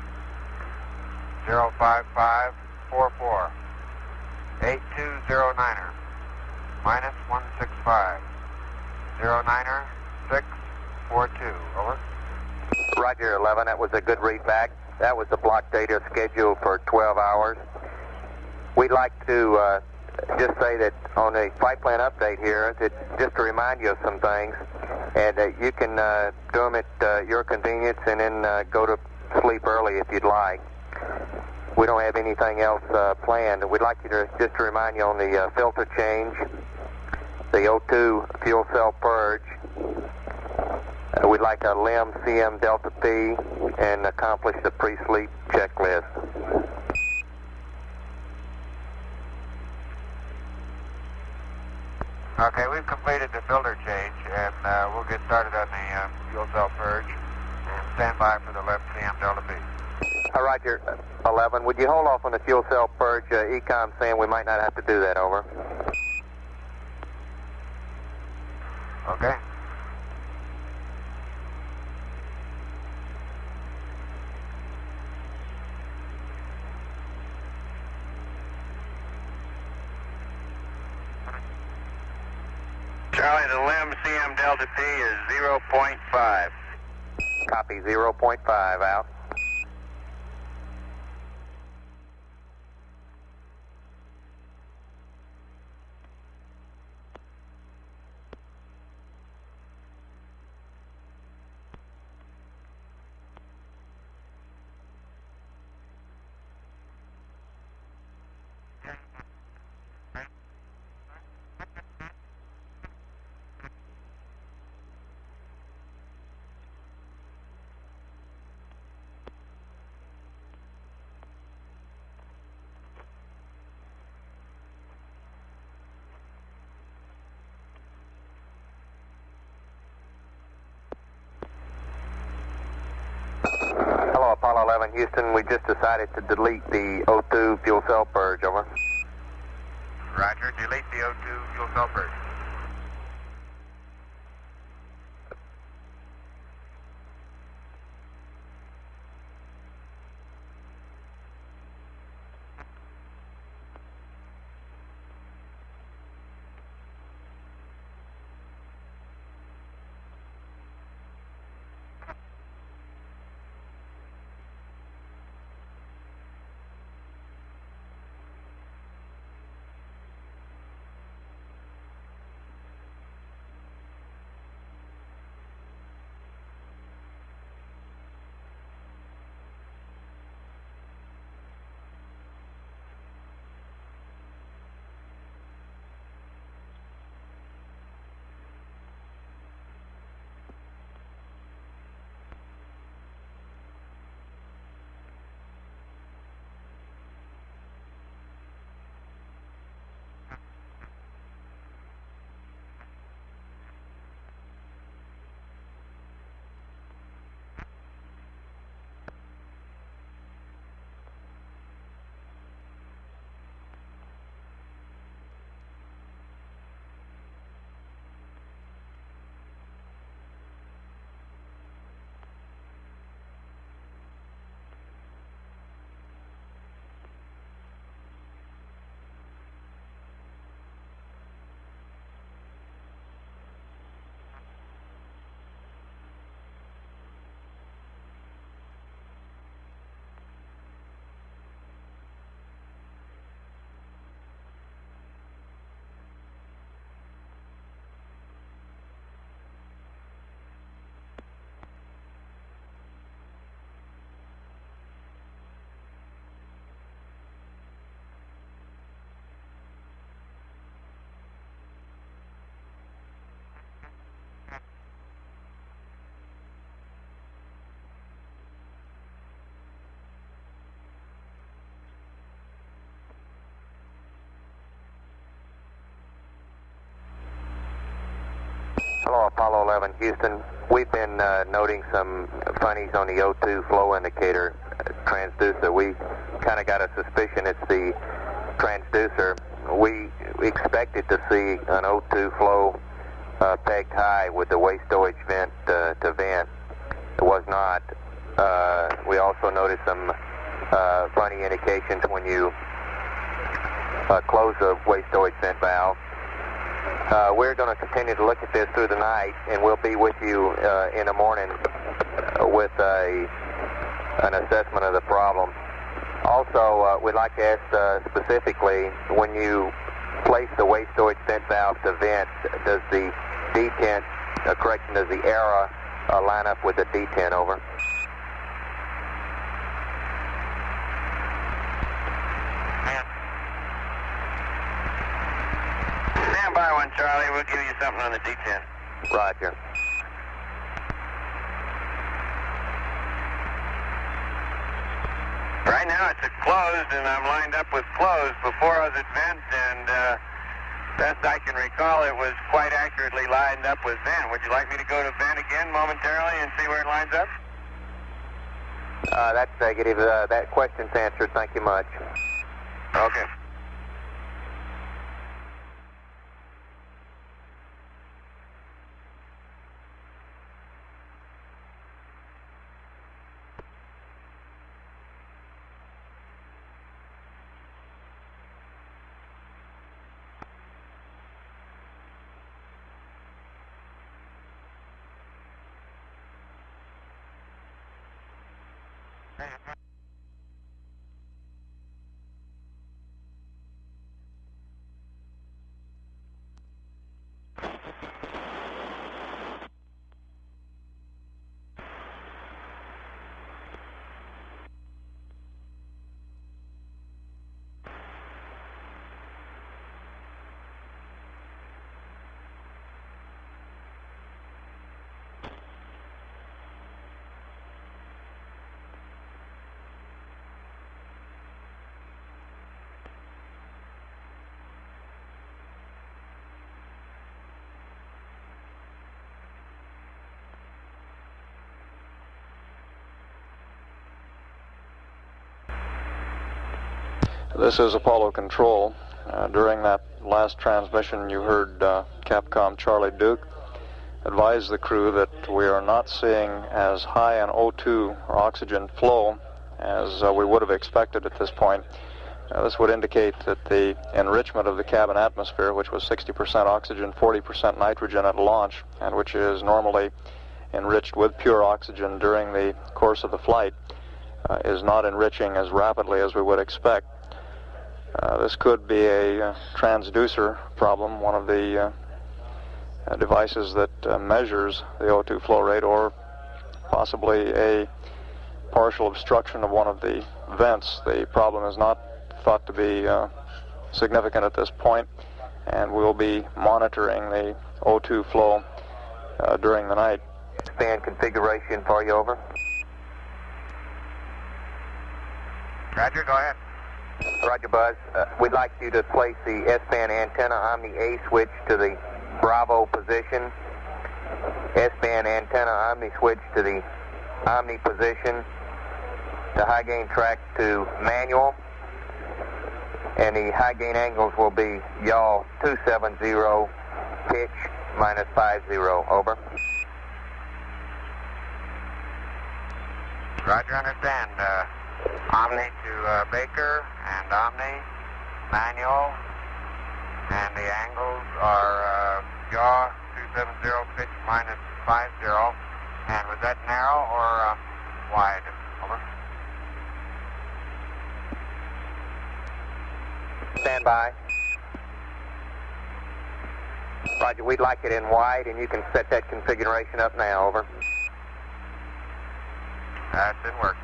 zero five five four four eight two zero niner minus one six five zero niner six four two. Over. Roger, eleven. That was a good read back. That was the block data scheduled for twelve hours. We'd like to uh, just say that on the flight plan update here, that just to remind you of some things, and that you can uh, do them at uh, your convenience and then uh, go to sleep early if you'd like. We don't have anything else uh, planned. We'd like you to just to remind you on the uh, filter change, the O two fuel cell purge. Uh, we'd like a L I M C M Delta P and accomplish the pre-sleep checklist. Okay, we've completed the filter change, and uh, we'll get started on the uh, fuel cell purge. And stand by for the left C M Delta B. All right, Roger. eleven, would you hold off on the fuel cell purge? Uh, Ecom saying we might not have to do that, over. Okay. Charlie, the limb C M Delta T is zero point five. Copy, zero point five, out. Hello, Apollo eleven, Houston. We just decided to delete the O two fuel cell purge, over. Roger, delete the O two fuel cell purge. Hello, Apollo eleven, Houston. We've been uh, noting some funnies on the O two flow indicator uh, transducer. We kind of got a suspicion it's the transducer. We expected to see an O two flow uh, pegged high with the waste storage vent uh, to vent. It was not. Uh, we also noticed some uh, funny indications when you uh, close the waste storage vent valve. Uh, we're going to continue to look at this through the night, and we'll be with you uh, in the morning with a, an assessment of the problem. Also, uh, we'd like to ask uh, specifically, when you place the waste storage vent valve to vent, does the detent, uh, correction, does the error uh, line up with the detent, over? Stand by one, Charlie. We'll give you something on the detent. Roger. Right now it's at closed, and I'm lined up with closed. Before I was at vent, and uh, Best I can recall, it was quite accurately lined up with Venn. Would you like me to go to Venn again momentarily and see where it lines up? Uh, that's negative. Uh, that question's answered. Thank you much. Okay. This is Apollo Control. Uh, during that last transmission, you heard uh, Capcom Charlie Duke advise the crew that we are not seeing as high an O two or oxygen flow as uh, we would have expected at this point. Uh, this would indicate that the enrichment of the cabin atmosphere, which was sixty percent oxygen, forty percent nitrogen at launch, and which is normally enriched with pure oxygen during the course of the flight, uh, is not enriching as rapidly as we would expect. Uh, this could be a uh, transducer problem, one of the uh, uh, devices that uh, measures the O two flow rate, or possibly a partial obstruction of one of the vents. The problem is not thought to be uh, significant at this point, and we'll be monitoring the O two flow uh, during the night. Span configuration for you, over. Roger, go ahead. Roger, Buzz. Uh, we'd like you to place the S-band antenna Omni A switch to the Bravo position. S-band antenna Omni switch to the Omni position. The high gain track to manual. And the high gain angles will be yaw two seven zero, pitch minus five zero. Over. Roger, understand. Uh, Omni to uh, Baker and Omni, manual, and the angles are uh, yaw two seven zero, pitch minus five zero. And was that narrow or uh, wide? Over. Stand by. Roger, we'd like it in wide, and you can set that configuration up now. Over. That didn't work.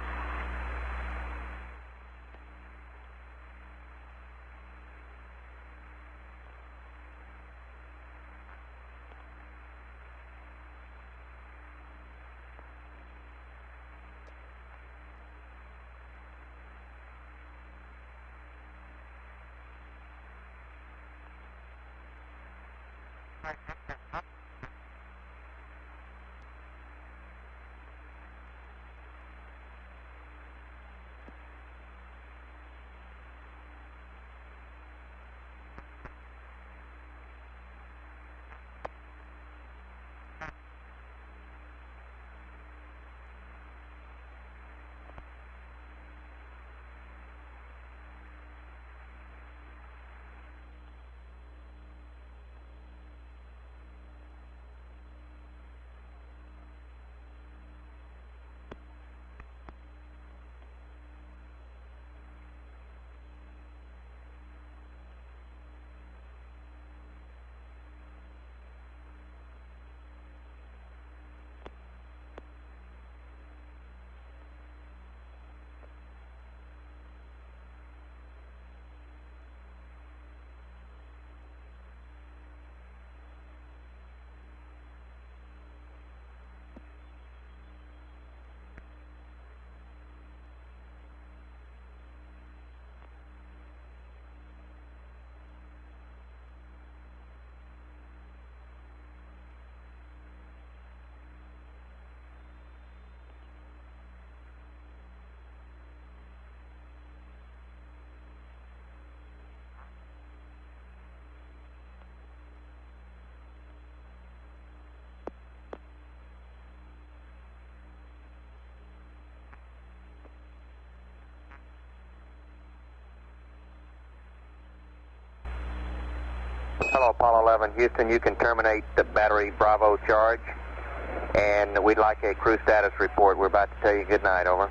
Hello, Apollo eleven. Houston, you can terminate the battery Bravo charge, and we'd like a crew status report. We're about to tell you good night, over.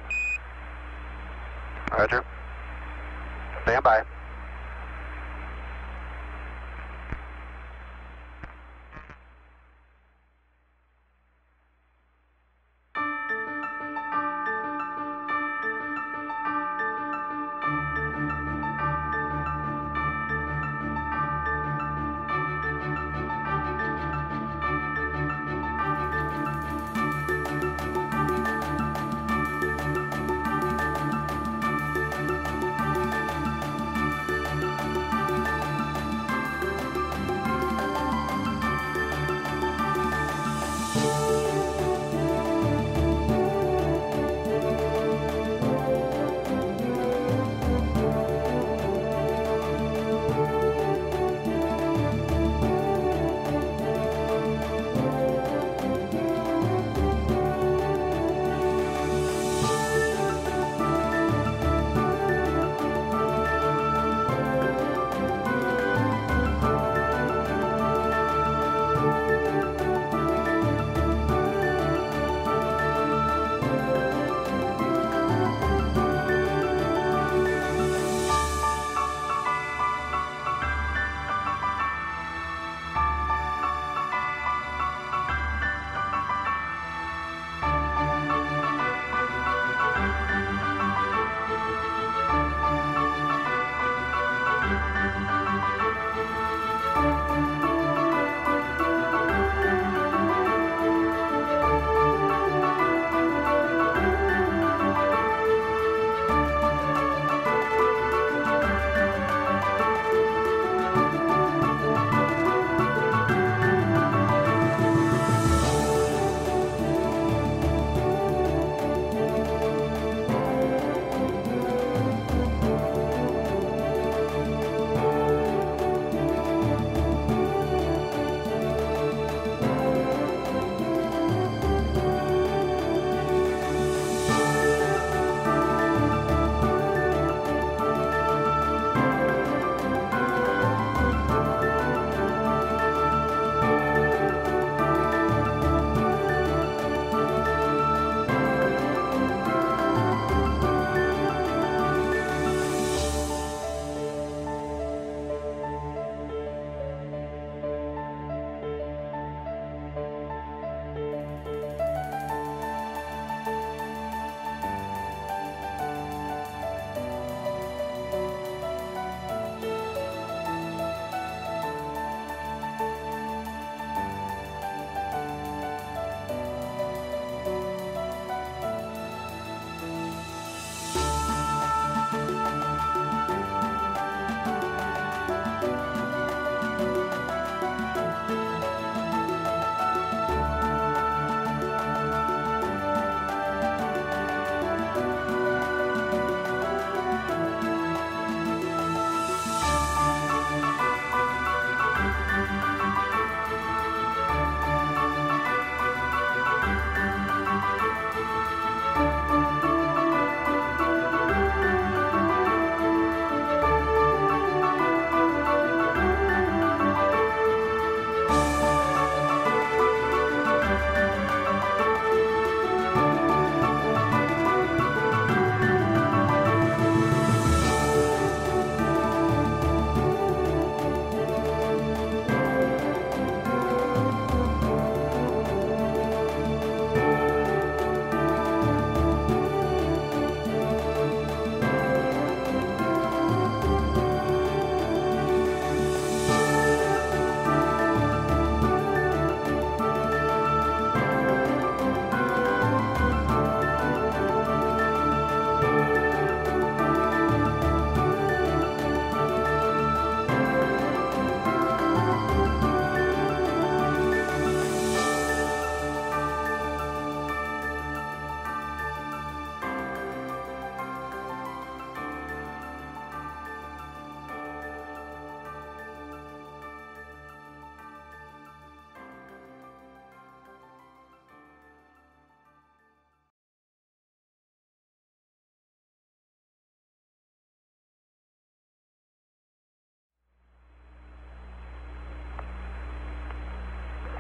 Roger. Stand by.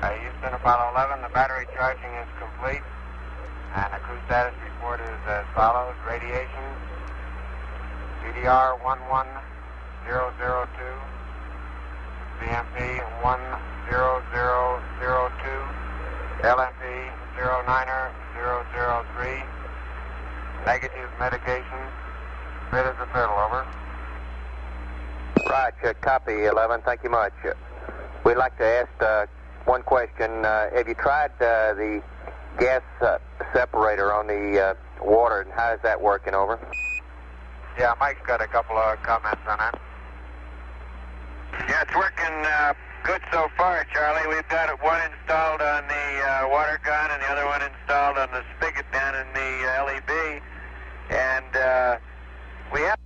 Uh, Houston, Apollo eleven, the battery charging is complete, and the crew status report is as follows. Radiation, D D R one one zero zero two, C M P one zero zero zero two, L M P zero niner zero zero three, negative medication, fit as a fiddle, over. Right, uh, copy, eleven, thank you much. Uh, we'd like to ask uh, one question. Uh, have you tried uh, the gas uh, separator on the uh, water, and how is that working, over? Yeah, Mike's got a couple of comments on that. Yeah, it's working uh, good so far, Charlie. We've got one installed on the uh, water gun and the other one installed on the spigot down in the uh, L E B. And uh, we have...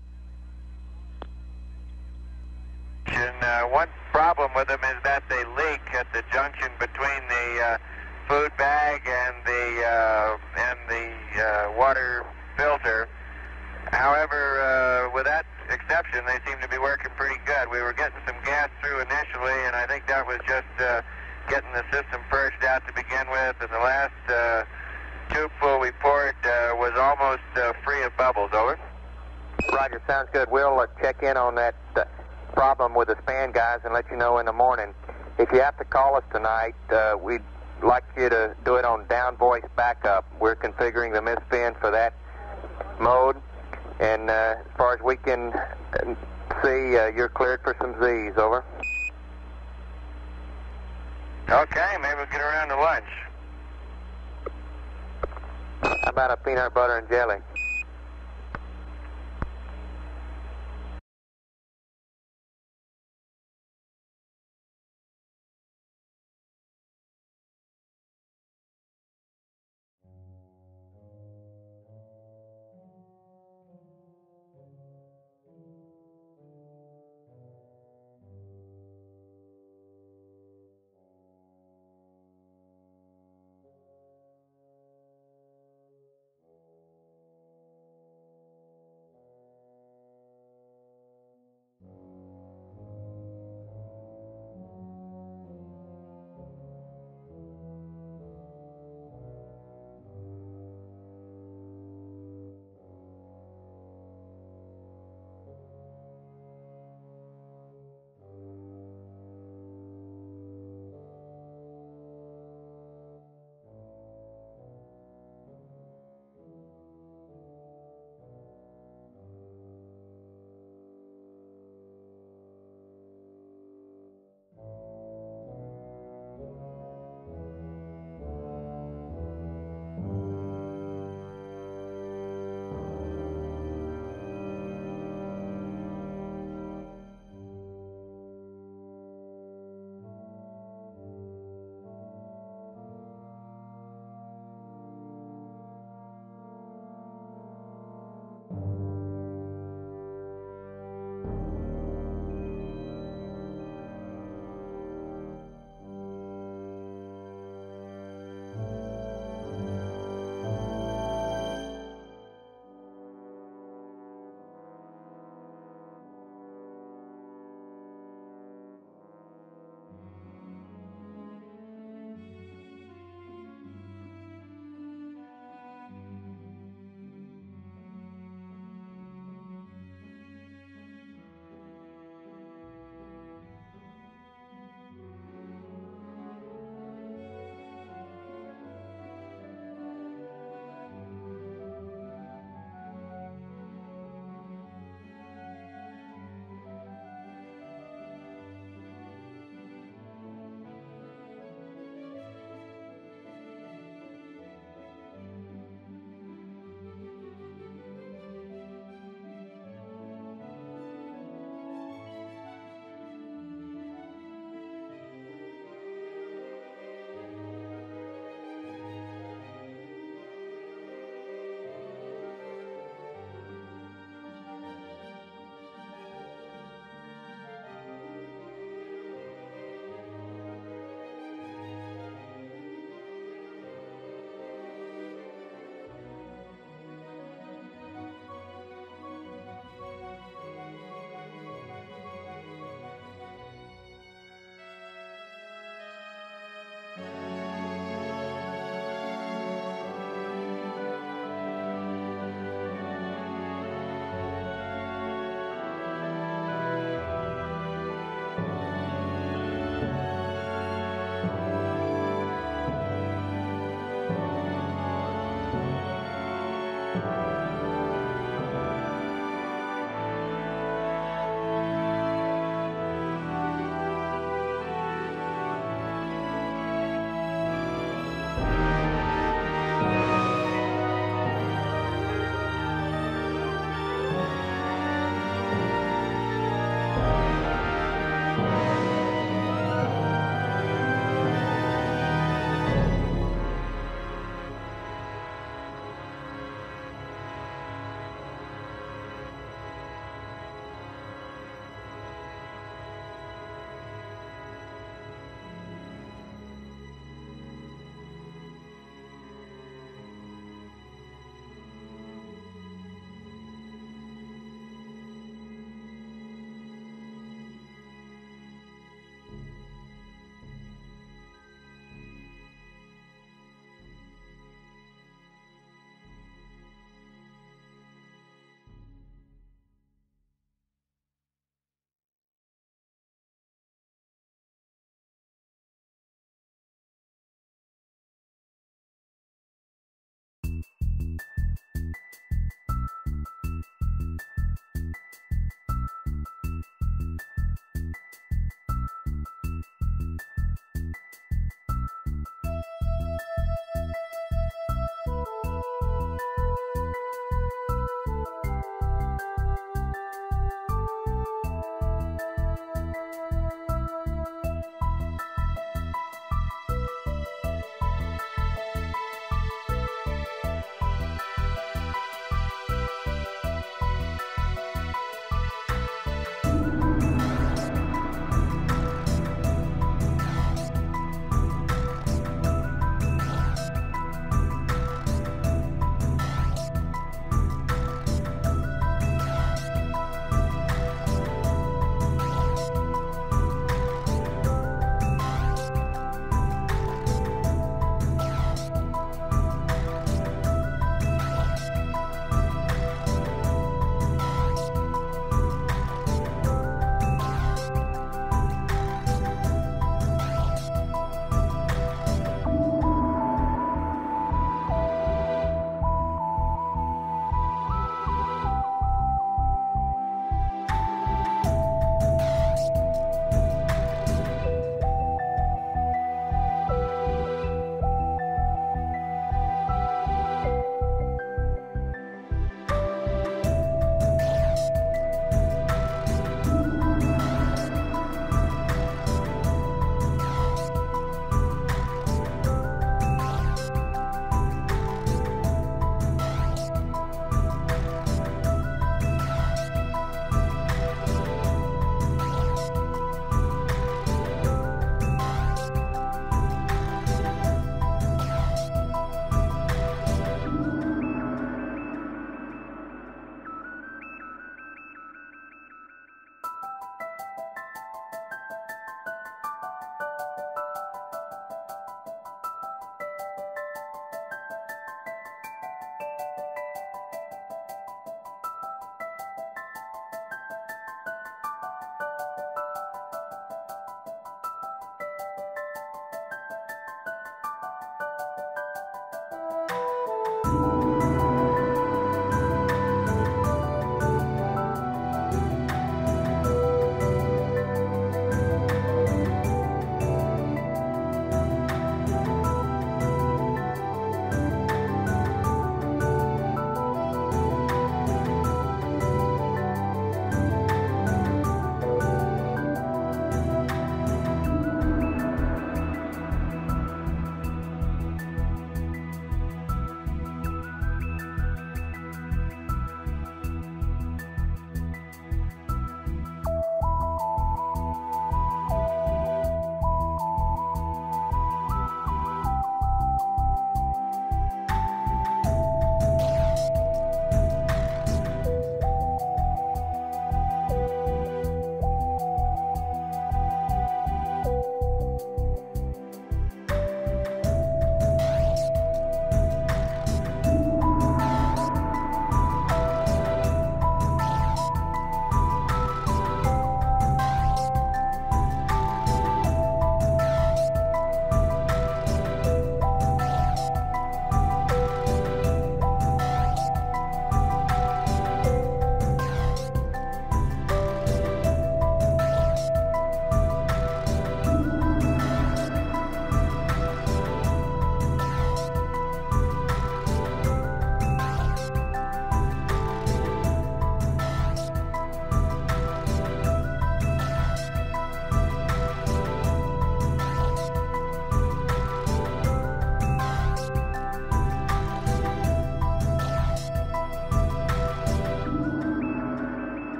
And, uh, one problem with them is that they leak at the junction between the uh, food bag and the uh, and the uh, water filter. However, uh, with that exception, they seem to be working pretty good. We were getting some gas through initially, and I think that was just uh, getting the system purged out to begin with. And the last uh, tubeful we poured uh, was almost uh, free of bubbles, over. Roger, sounds good. We'll uh, check in on that uh, problem with the span guys and let you know in the morning. If you have to call us tonight, uh, we'd like you to do it on down voice backup. We're configuring the misspin for that mode, and uh, as far as we can see, uh, you're cleared for some Z's, over. Okay, maybe we'll get around to lunch. How about a peanut butter and jelly?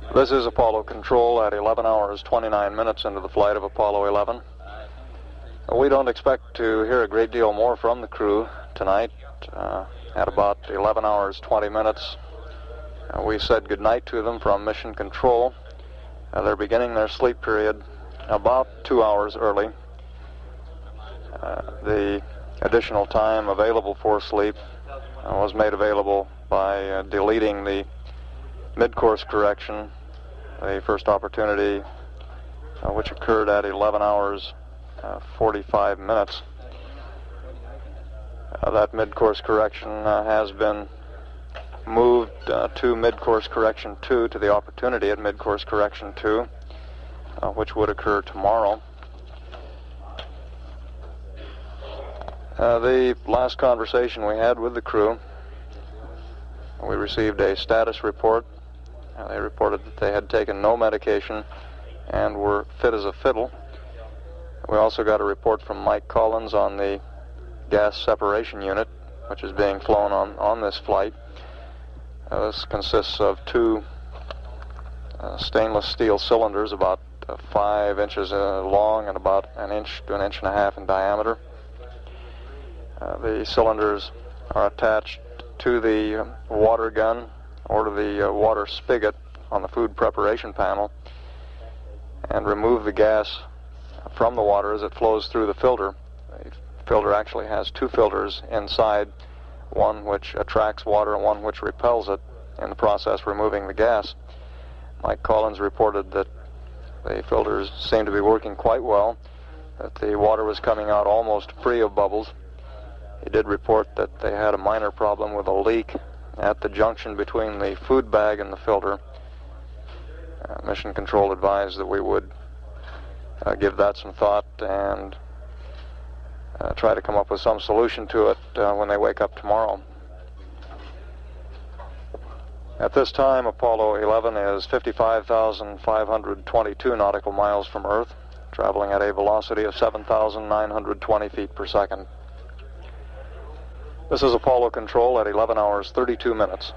This is Apollo Control at eleven hours twenty-nine minutes into the flight of Apollo eleven. We don't expect to hear a great deal more from the crew tonight. Uh, at about eleven hours twenty minutes, uh, we said goodnight to them from Mission Control. Uh, they're beginning their sleep period about two hours early. Uh, the additional time available for sleep uh, was made available by uh, deleting the mid-course correction, the first opportunity uh, which occurred at eleven hours uh, forty-five minutes. Uh, that mid-course correction uh, has been moved uh, to mid-course correction two, to the opportunity at mid-course correction two, uh, which would occur tomorrow. Uh, the last conversation we had with the crew, we received a status report. Uh, they reported that they had taken no medication and were fit as a fiddle. We also got a report from Mike Collins on the gas separation unit, which is being flown on, on this flight. Uh, this consists of two uh, stainless steel cylinders about uh, five inches uh, long and about an inch to an inch and a half in diameter. Uh, the cylinders are attached to the uh, water gun or to the uh, water spigot on the food preparation panel and remove the gas from the water as it flows through the filter. The filter actually has two filters inside, one which attracts water and one which repels it, in the process removing the gas. Mike Collins reported that the filters seemed to be working quite well, that the water was coming out almost free of bubbles. He did report that they had a minor problem with a leak at the junction between the food bag and the filter. Uh, Mission Control advised that we would uh, give that some thought and uh, try to come up with some solution to it uh, when they wake up tomorrow. At this time, Apollo eleven is fifty-five thousand five hundred twenty-two nautical miles from Earth, traveling at a velocity of seven thousand nine hundred twenty feet per second. This is Apollo Control at eleven hours thirty-two minutes.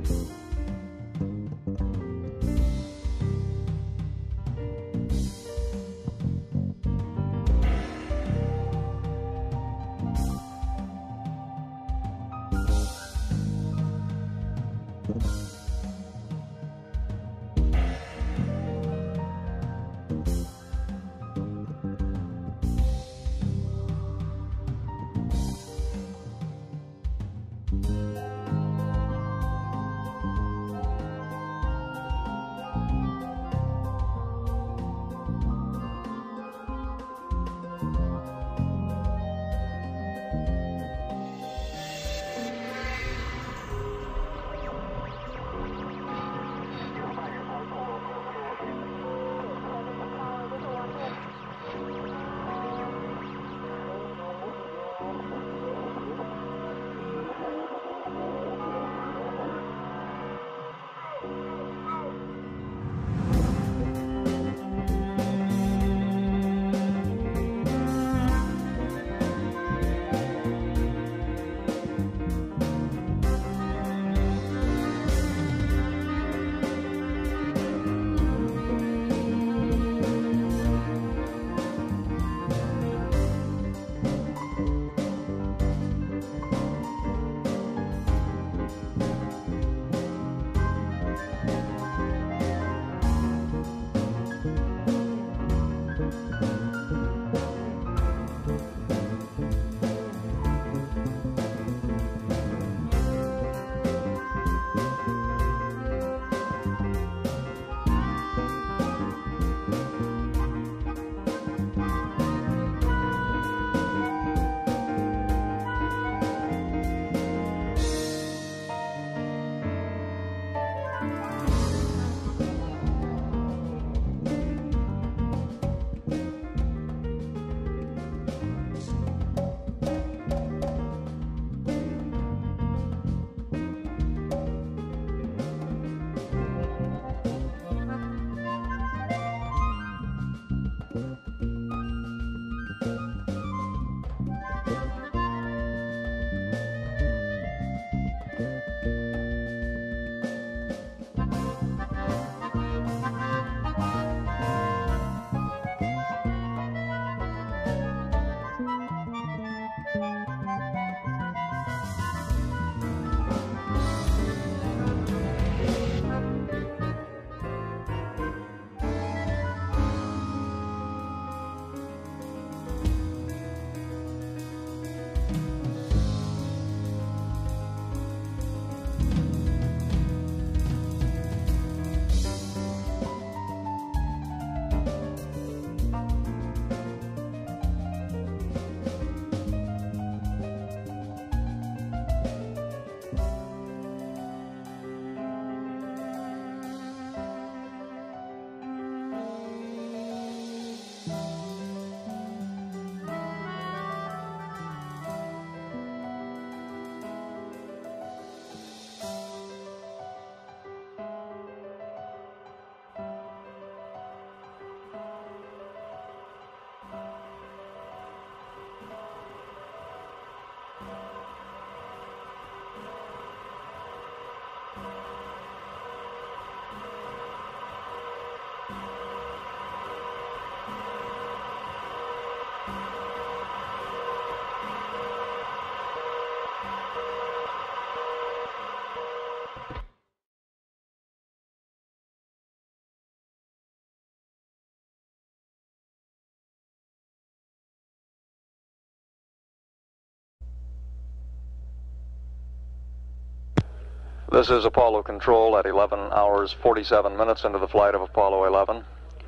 This is Apollo Control at eleven hours forty-seven minutes into the flight of Apollo eleven.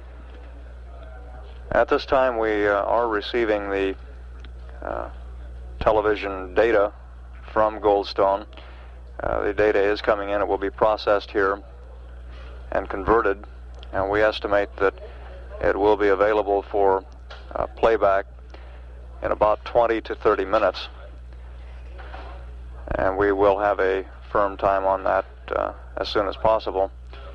At this time we uh, are receiving the uh, television data from Goldstone. Uh, the data is coming in. It will be processed here and converted, and we estimate that it will be available for uh, playback in about twenty to thirty minutes, and we will have a firm time on that uh, as soon as possible.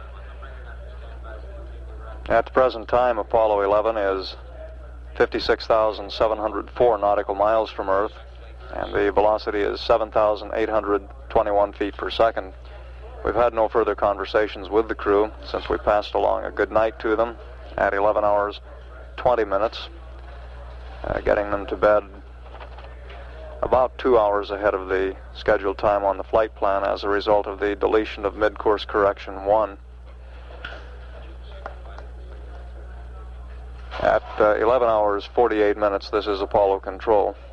At the present time, Apollo eleven is fifty-six thousand seven hundred four nautical miles from Earth, and the velocity is seven thousand eight hundred twenty-one feet per second. We've had no further conversations with the crew since we passed along a good night to them at eleven hours twenty minutes, uh, getting them to bed about two hours ahead of the scheduled time on the flight plan as a result of the deletion of mid-course correction one. At uh, eleven hours forty-eight minutes, this is Apollo Control.